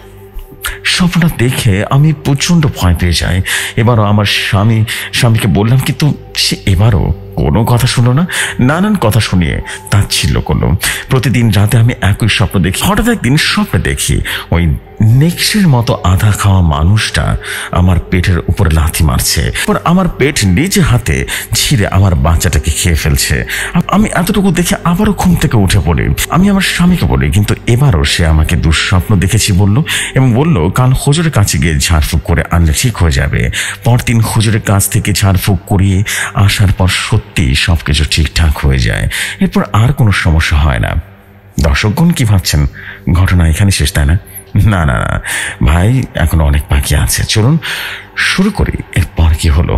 স্বপ্নটা দেখে আমি প্রচন্ড ভয় পেয়ে যাই। এবারও আমার স্বামী স্বামীকে বললাম, কিন্তু সে এবারও কোনো কথা শুনলো না, নানান কথা শুনিয়ে তাচ্ছিল্য করলো। প্রতিদিন রাতে আমি একই স্বপ্ন দেখি। হঠাৎ একদিন স্বপ্নে দেখি ওই নেকড়ের মতো আধা খাওয়া মানুষটা আমার পেটের উপরে লাথি মারছে, পর আমার পেট নিজে হাতে ছিঁড়ে আমার বাচ্চাটাকে খেয়ে ফেলছে। আমি এতটুকু দেখে আবারও ঘুম থেকে উঠে পড়ি। আমি আমার স্বামীকে বলি, কিন্তু এবারও সে আমাকে দুঃস্বপ্ন দেখেছি বলল, এবং বলল কাল হুজুরের কাছে গিয়ে ঝাড়ফুঁক করে আনলে ঠিক হয়ে যাবে। পরদিন হুজুরের কাছ থেকে ঝাড়ফুঁক করিয়ে আসার পর সত্যি সবকিছু ঠিকঠাক হয়ে যায়। এরপর আর কোনো সমস্যা হয় না। দর্শকগণ কি ভাবছেন ঘটনা এখানে শেষ, তাই না? না না না ভাই, এখন অনেক বাকি আছে। চলুন শুরু করি এরপর কি হলো।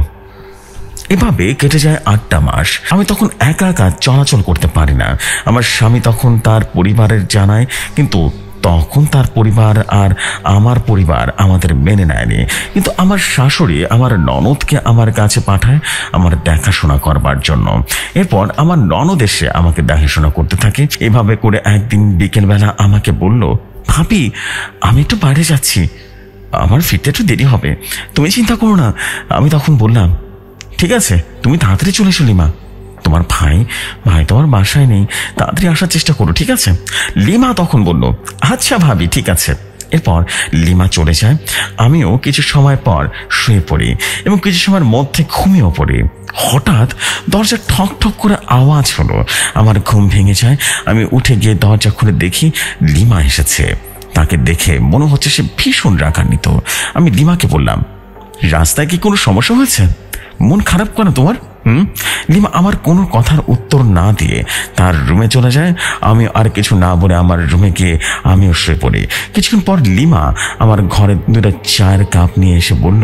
এভাবে কেটে যায় আটটা মাস। আমি তখন একা একা চলাচল করতে পারি না। আমার স্বামী তখন তার পরিবারের জানায়, কিন্তু তখন তার পরিবার আর আমার পরিবার আমাদের মেনে নেয়নি। কিন্তু আমার শাশুড়ি আমার ননদকে আমার কাছে পাঠায় আমার দেখাশোনা করবার জন্য। এরপর আমার ননদ এসে আমাকে দেখাশোনা করতে থাকে। এভাবে করে একদিন বিকেলবেলা আমাকে বলল, ভাবি আমি একটু বাইরে যাচ্ছি, আমার ফিরতে একটু দেরি হবে, তুমি চিন্তা করো না। আমি তখন বললাম, ঠিক আছে, তুমি তাড়াতাড়ি চলে এসো লিমা, তোমার ভাই ভাই তোমার বাসায় নেই, তাড়াতাড়ি আসার চেষ্টা করো, ঠিক আছে? লিমা তখন বলল, আচ্ছা ভাবি, ঠিক আছে। এরপর লিমা চলে যায়। আমিও কিছু সময় পর শুয়ে পড়ি এবং কিছু সময়ের মধ্যে ঘুমিয়েও পড়ি। হঠাৎ দরজা ঠক ঠক করে আওয়াজ হলো। আমার ঘুম ভেঙে যায়। আমি উঠে গিয়ে দরজা খুলে দেখি লিমা এসেছে। তাকে দেখে মনে হচ্ছে সে ভীষণ রাগান্বিত। আমি লিমাকে বললাম, রাস্তায় কি কোনো সমস্যা হয়েছে? মন খারাপ কেন তোমার? হুম লিমা আমার কোনো কথার উত্তর না দিয়ে তার রুমে চলে যায়। আমি আর কিছু না বলে আমার রুমে গিয়ে আমিও শুয়ে পড়ি। কিছুক্ষণ পর লিমা আমার ঘরে দুটা চায়ের কাপ নিয়ে এসে বলল,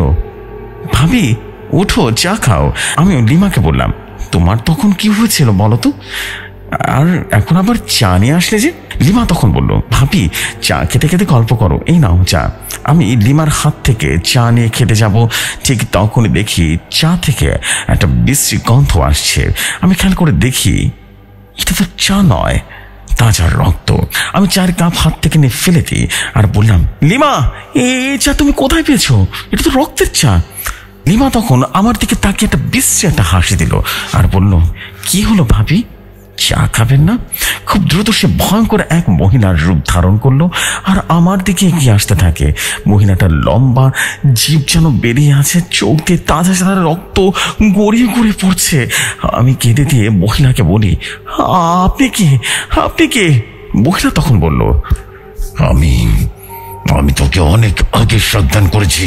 ভাবি উঠো, চা খাও। আমি লিমাকে বললাম, তোমার তখন কি হয়েছিল বলো তো, আর এখন আবার চা নিয়ে আসলে যে? লিমা তখন বলল, ভাবি চা খেতে খেতে গল্প করো, এই নাও চা। আমি লিমার হাত থেকে চা নিয়ে খেতে যাব, ঠিক তখনই দেখি চা থেকে একটা বিশ্রী গন্ধ আসছে। আমি খেয়াল করে দেখি এটা তো চা নয়, তাজা রক্ত। আমি চায়ের কাপ হাত থেকে নিয়ে ফেলে দিই আর বললাম, লিমা এই চা তুমি কোথায় পেয়েছো? এটা তো রক্তের চা। লিমা তখন আমার দিকে তাকিয়ে একটা বিশ্রী একটা হাসি দিল আর বলল, কি হলো ভাবি, চা খাবেন না? খুব দ্রুত সে ভয়ঙ্কর এক মহিলার রূপ ধারণ করলো আর আমার দিকে এগিয়ে আসতে থাকে। মহিলাটার লম্বা জিভ যেন বেরিয়ে আছে, চোখ দিয়ে তাজা সাদা রক্ত গড়িয়ে গড়িয়ে পড়ছে। আমি কেঁদে দিয়ে মহিলাকে বলি, আপনি কে আপনি কে? মহিলা তখন বলল, আমি আমি তোকে অনেক আগে সাবধান করেছি,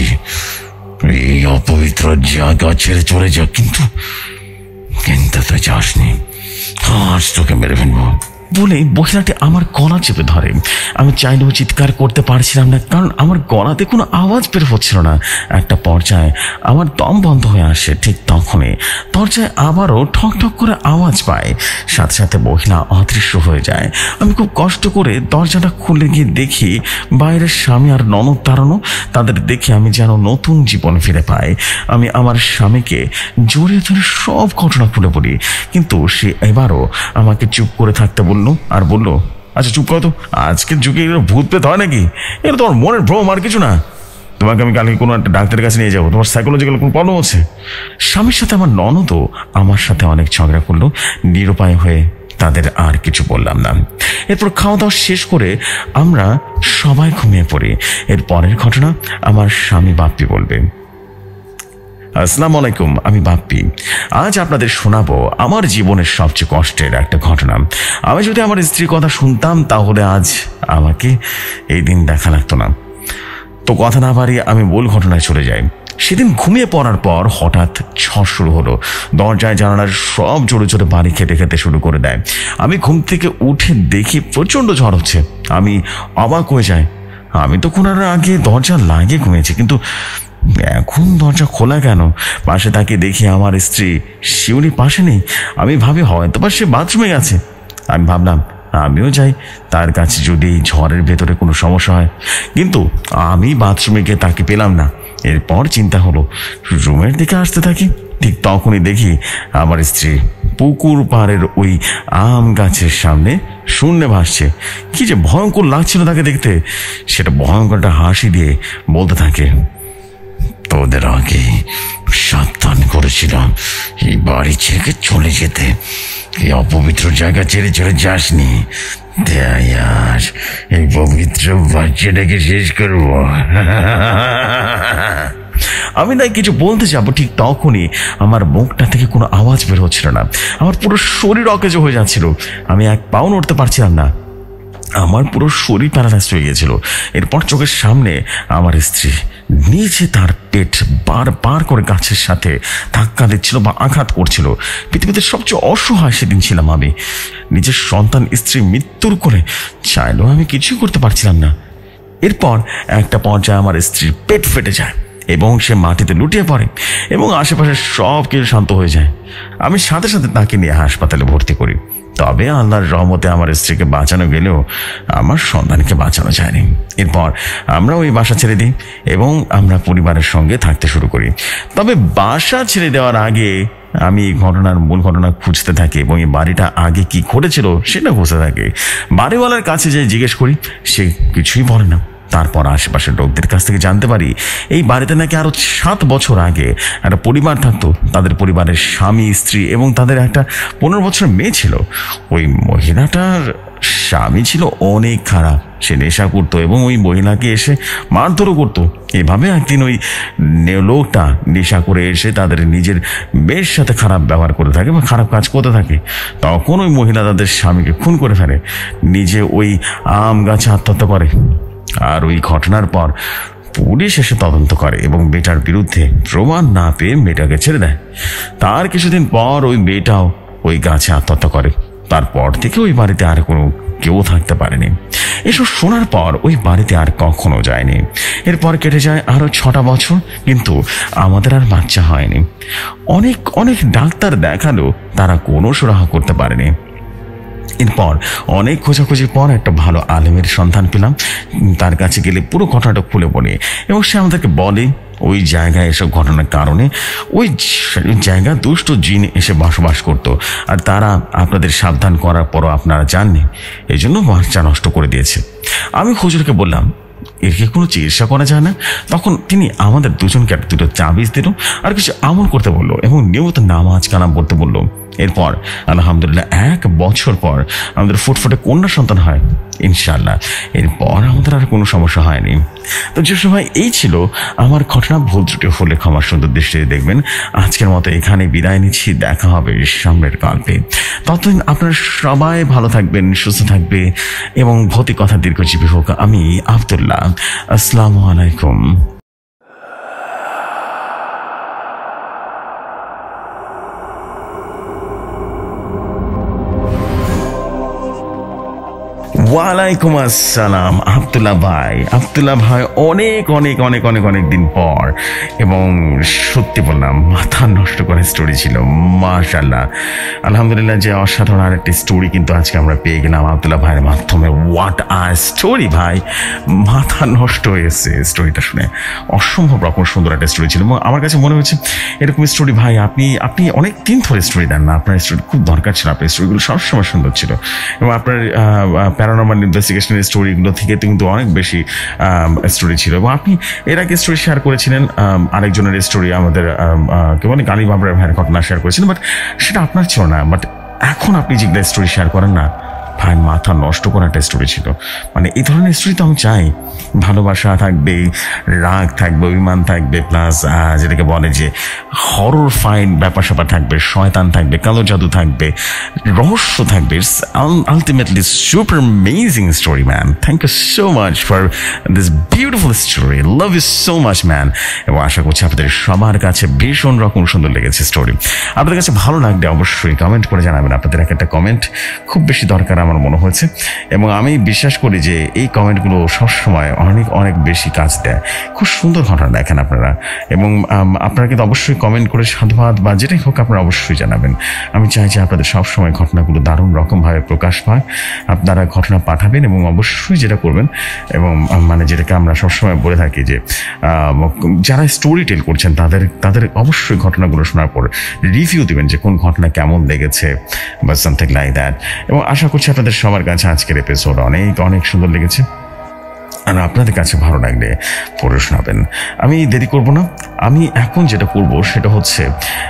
এই অপবিত্র জায়গা ছেড়ে চলে যা, কিন্তু কিন্তু তুই যাসনি। আজ তোকে মেরে ফেলবো বলে মহিলাটি আমার গলা চেপে ধরে। আমি চাইলেও চিৎকার করতে পারছিলাম না, কারণ আমার গলাতে কোনো আওয়াজ বের হচ্ছিল না। একটা পর্যায়ে আমার দম বন্ধ হয়ে আসে। ঠিক তখনই দরজায় আবারও ঠক ঠক করে আওয়াজ পায়, সাথে সাথে মহিলা অদৃশ্য হয়ে যায়। আমি খুব কষ্ট করে দরজাটা খুলে গিয়ে দেখি বাইরের স্বামী আর ননদ দাঁড়ানো। তাদের দেখে আমি যেন নতুন জীবন ফিরে পাই। আমি আমার স্বামীকে জড়িয়ে ধরে সব ঘটনা খুলে বলি, কিন্তু সে এবারও আমাকে চুপ করে থাকতে বলল আর বলল, আচ্ছা চুপ করো তো, আজকের যুগে এগুলো ভূত পেতে হয় নাকি? এটা তোমার মনের ভ্রম আর কিছু না। তোমাকে আমি কালকে কোনো একটা ডাক্তারের কাছে নিয়ে যাবো, তোমার সাইকোলজিক্যাল কোনো প্রবলেম আছে। স্বামীর সাথে আমার ননদও আমার সাথে অনেক ঝগড়া করলো। নিরুপায় হয়ে তাদের আর কিছু বললাম না। এরপর খাওয়া দাওয়া শেষ করে আমরা সবাই ঘুমিয়ে পড়ি। এর পরের ঘটনা আমার স্বামী বাপ্পি বলবে। আসসালামু আলাইকুম, আমি বাপ্পি। আজ আপনাদের শোনাবো আমার জীবনের সবচেয়ে কষ্টের একটা ঘটনা। আমি যদি আমার স্ত্রীর কথা শুনতাম তাহলে আজ আমাকে এই দিন দেখা লাগতো না। তো কথা না বাড়িয়ে আমি মূল ঘটনায় চলে যাই। সেদিন ঘুমিয়ে পড়ার পর হঠাৎ ঝড় শুরু হলো। দরজায় জানালার সব জোরে জোরে বাড়ি খেতে খেতে শুরু করে দেয়। আমি ঘুম থেকে উঠে দেখি প্রচণ্ড ঝড় হচ্ছে। আমি অবাক হয়ে যাই। আমি তো কোনার আগে দরজা লাগিয়ে ঘুমিয়েছি, কিন্তু এখন দরজা খোলা কেন? পাশে তাকে দেখি আমার স্ত্রী শিউলি পাশে নেই। আমি ভাবি হয়তো বা সে বাথরুমে গেছে। আমি ভাবলাম আমিও যাই তার কাছে, যদি এই ঝড়ের ভেতরে কোনো সমস্যা হয়। কিন্তু আমি বাথরুমে গিয়ে তাকে পেলাম না। এরপর চিন্তা হলো, রুমের দিকে আসতে থাকি। ঠিক তখনই দেখি আমার স্ত্রী পুকুর পাড়ের ওই আম গাছের সামনে শূন্যে ভাসছে। কি যে ভয়ঙ্কর লাগছিল তাকে দেখতে। সেটা ভয়ঙ্কর একটা হাসি দিয়ে বলতে থাকে, তোদের আগে সাবধান করেছিলাম এই বাড়ি ছেড়ে চলে যেতে। এই অপবিত্র জায়গা ছেড়ে চলে যাসনি। এই পবিত্র বাচ্চাটাকে শেষ করবো। আমি তাই কিছু বলতে যাবো, ঠিক তখনই আমার মুখটা থেকে কোনো আওয়াজ বের হচ্ছিল না। আমার পুরো শরীর অকেজো হয়ে যাচ্ছিল। আমি এক পাও নড়তে পারছিলাম না। আমার পুরো শরীর প্যারালাইজড হয়ে গেছিল। এরপর চোখের সামনে আমার স্ত্রী নিচে তার পেট বার বার করে গাছের সাথে ধাক্কা দিচ্ছিল বা আঘাত করছিল। পৃথিবীতে সবচেয়ে অসহায় সেদিন ছিলাম আমি। নিজের সন্তান স্ত্রী মৃত্যুর করে চাইলেও আমি কিছুই করতে পারছিলাম না। এরপর একটা পর্যায়ে আমার স্ত্রীর পেট ফেটে যায় এবং সে মাটিতে লুটিয়ে পড়ে এবং আশেপাশে সব কিছু শান্ত হয়ে যায়। আমি সাথে সাথে তাকে নিয়ে হাসপাতালে ভর্তি করি। তবে আল্লাহর রহমতে আমার স্ত্রীকে বাঁচানো গেলেও আমার সন্তানকে বাঁচানো যায়নি। এরপর আমরা ওই বাসা ছেড়ে দিই এবং আমরা পরিবারের সঙ্গে থাকতে শুরু করি। তবে বাসা ছেড়ে দেওয়ার আগে আমি এই ঘটনার মূল ঘটনা খুঁজতে থাকি এবং এই বাড়িটা আগে কি ঘটেছিল সেটা খুঁজতে থাকি। বাড়িওয়ালার কাছে যে জিজ্ঞেস করি, সে কিছুই বলে না। তারপর আশেপাশের লোকদের কাছ থেকে জানতে পারি এই বাড়িতে নাকি আরো সাত বছর আগে একটা পরিবার থাকতো। তাদের পরিবারের স্বামী, স্ত্রী এবং তাদের একটা পনেরো বছর মেয়ে ছিল। ওই মহিলাটার স্বামী ছিল অনেক খারাপ। সে নেশা করতো এবং ওই মহিলাকে এসে মারধরও করতো। এভাবে একদিন ওই লোকটা নেশা করে এসে তাদের নিজের মেয়ের সাথে খারাপ ব্যবহার করে থাকে বা খারাপ কাজ করতে থাকে। তখন ওই মহিলা তাদের স্বামীকে খুন করে ফেলে, নিজে ওই আম গাছে আত্মহত্যা করে। আর ওই ঘটনার পর পুলিশ এসে তদন্ত করে এবং মেয়েটার বিরুদ্ধে প্রমাণ না পেয়ে মেয়েটাকে ছেড়ে দেয়। তার কিছুদিন পর ওই মেয়েটাও ওই গাছে আত্মহত্যা করে। তারপর থেকে ওই বাড়িতে আর কোনো কেউ থাকতে পারেনি। এসব শোনার পর ওই বাড়িতে আর কখনো যায়নি। এরপর কেটে যায় আরো ছটা বছর, কিন্তু আমাদের আর বাচ্চা হয়নি। অনেক অনেক ডাক্তার দেখালো, তারা কোনো সুরাহা করতে পারেনি। এরপর অনেক খোঁজাখুঁজির পর একটা ভালো আলেমের সন্ধান পেলাম। তার কাছে গেলে পুরো ঘটনাটা খুলে বলি এবং সে আমাদেরকে বলে ওই জায়গায় এসব ঘটনার কারণে ওই জায়গা দুষ্ট জিন এসে বসবাস করত, আর তারা আপনাদের সাবধান করার পরও আপনারা জাননি, এই জন্য বাচ্চা নষ্ট করে দিয়েছে। আমি হুজুরকে বললাম এর কি কোনো চিকিৎসা করা যায় না? তখন তিনি আমাদের দুজনকে দুটো চাবিজ দিল আর কিছু আমল করতে বললো এবং নিয়মিত নামাজ কালাম পড়তে বললো। এরপর আলহামদুলিল্লাহ এক বছর পর আমাদের ফুটফুটে কন্যা সন্তান হয় ইনশাআল্লাহ। এরপর আমাদের আর কোনো সমস্যা হয়নি। তো যে সময় এই ছিল আমার ঘটনা। ভুল ত্রুটি হলে ক্ষমার সুন্দর দৃষ্টিতে দেখবেন। আজকের মতো এখানে বিদায় নিচ্ছি, দেখা হবে সামনের গল্পে। ততদিন আপনারা সবাই ভালো থাকবেন, সুস্থ থাকবে এবং ভৌতিক কথা দীর্ঘজীবী হোক। আমি আব্দুল্লাহ, আসসালামু আলাইকুম। ওয়ালাইকুম আসসালাম আব্দুল্লাহ ভাই। আব্দুল্লাহ ভাই অনেক অনেক অনেক অনেক অনেক দিন পর, এবং সত্যি বললাম মাথা নষ্ট করা স্টোরি ছিল। মাশাআল্লাহ, আলহামদুলিল্লাহ, যে অসাধারণ আরেকটি স্টোরি কিন্তু আজকে আমরা পেয়ে গেলাম আব্দুল্লাহ ভাইয়ের মাধ্যমে। হোয়াট আ স্টোরি ভাই, মাথা নষ্ট হয়েছে স্টোরিটা শুনে। অসম্ভব রকম সুন্দর একটা স্টোরি ছিল এবং আমার কাছে মনে হচ্ছে এরকম স্টোরি ভাই আপনি আপনি অনেক দিন ধরে স্টোরি দেন না। আপনার স্টোরি খুব দরকার ছিল, আপনার স্টোরিগুলো সবসময় সুন্দর ছিল এবং আপনার প্যারানর্মাল ইনভেস্টিগেশনের স্টোরিগুলো থেকে কিন্তু অনেক বেশি স্টোরি ছিল। এবং আপনি এর আগে স্টোরি শেয়ার করেছিলেন, আরেকজনের স্টোরি আমাদের কে বলে গালি বাবরার ভাইয়ের ঘটনা শেয়ার করেছিলেন, বাট সেটা আপনার ছিল না। বাট এখন আপনি যেগুলো স্টোরি শেয়ার করেন না ভাই, মাথা নষ্ট করা একটা স্টোরি ছিল। মানে এই ধরনের স্টোরি তো আমি চাই। ভালোবাসা থাকবে, রাগ থাকবে, অভিমান থাকবে, প্লাস যেটাকে বলে যে হরর ফাইন ব্যাপার স্যাপার থাকবে, শয়তান থাকবে, কালো জাদু থাকবে, রহস্য থাকবে। It's ultimately super amazing story man. Thank you so much for this beautiful story. Love you so much man. এবং আশা করছি আপনাদের সবার কাছে ভীষণ রকম সুন্দর লেগেছে স্টোরি। আপনাদের কাছে ভালো লাগলে অবশ্যই কমেন্ট করে জানাবেন। আপনাদের এক একটা কমেন্ট খুব বেশি দরকার আমার মনে হয়েছে, এবং আমি বিশ্বাস করি যে এই কমেন্টগুলো সবসময় অনেক অনেক বেশি কাজ দেয়। খুব সুন্দর ঘটনা দেখেন আপনারা, এবং আপনারা কিন্তু অবশ্যই কমেন্ট করে সাধুবাদ বা যেটাই হোক আপনারা অবশ্যই জানাবেন। আমি চাই যে আপনাদের সবসময় ঘটনাগুলো দারুণ রকমভাবে প্রকাশ পায়। আপনারা ঘটনা পাঠাবেন এবং অবশ্যই যেটা করবেন, এবং মানে যেটাকে আমরা সবসময় বলে থাকি যে যারা স্টোরি টেল করছেন তাদের তাদের অবশ্যই ঘটনাগুলো শোনার পর রিভিউ দেবেন যে কোন ঘটনা কেমন লেগেছে বা সামথিং লাইক দ্যাট। এবং আশা করছি আপনাদের সবার কাছে আজকের এপিসোড অনেক অনেক সুন্দর লেগেছে, আর আপনাদের কাছে ভালো লাগলে পড়ে শোনাবেন। আমি দেরি করব না, আমি এখন যেটা করব সেটা হচ্ছে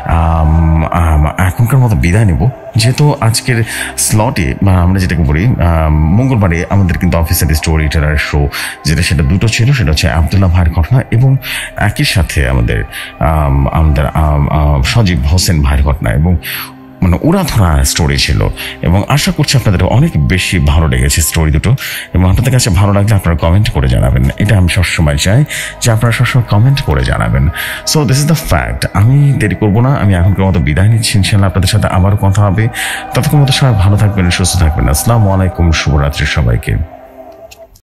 এখনকার মতো বিদায় নেব, যেহেতু আজকের স্লটে বা আমরা যেটাকে বলি মঙ্গলবারে আমাদের কিন্তু অফিসের স্টোরি টেলার শো যেটা সেটা দুটো ছিল, সেটা হচ্ছে আব্দুল্লাহ ভাইয়ের ঘটনা এবং একই সাথে আমাদের আমাদের সজীব হোসেন ভাইয়ের ঘটনা, এবং মানে ওরা ধরা স্টোরি ছিল। এবং আশা করছি আপনাদের অনেক বেশি ভালো লেগেছে স্টোরি দুটো, এবং আপনাদের কাছে ভালো লাগলে আপনারা কমেন্ট করে জানাবেন। এটা আমি সবসময় চাই যে আপনারা সবসময় কমেন্ট করে জানাবেন। So this is the fact. আমি দেরি করবো না, আমি এখনকার মতো বিদায় নিচ্ছি। ইনশাল্লাহ আপনাদের সাথে আবারও কথা হবে। ততক্ষণ মতো সবাই ভালো থাকবেন, সুস্থ থাকবেন। আসসালামু আলাইকুম, শুভরাত্রি সবাইকে।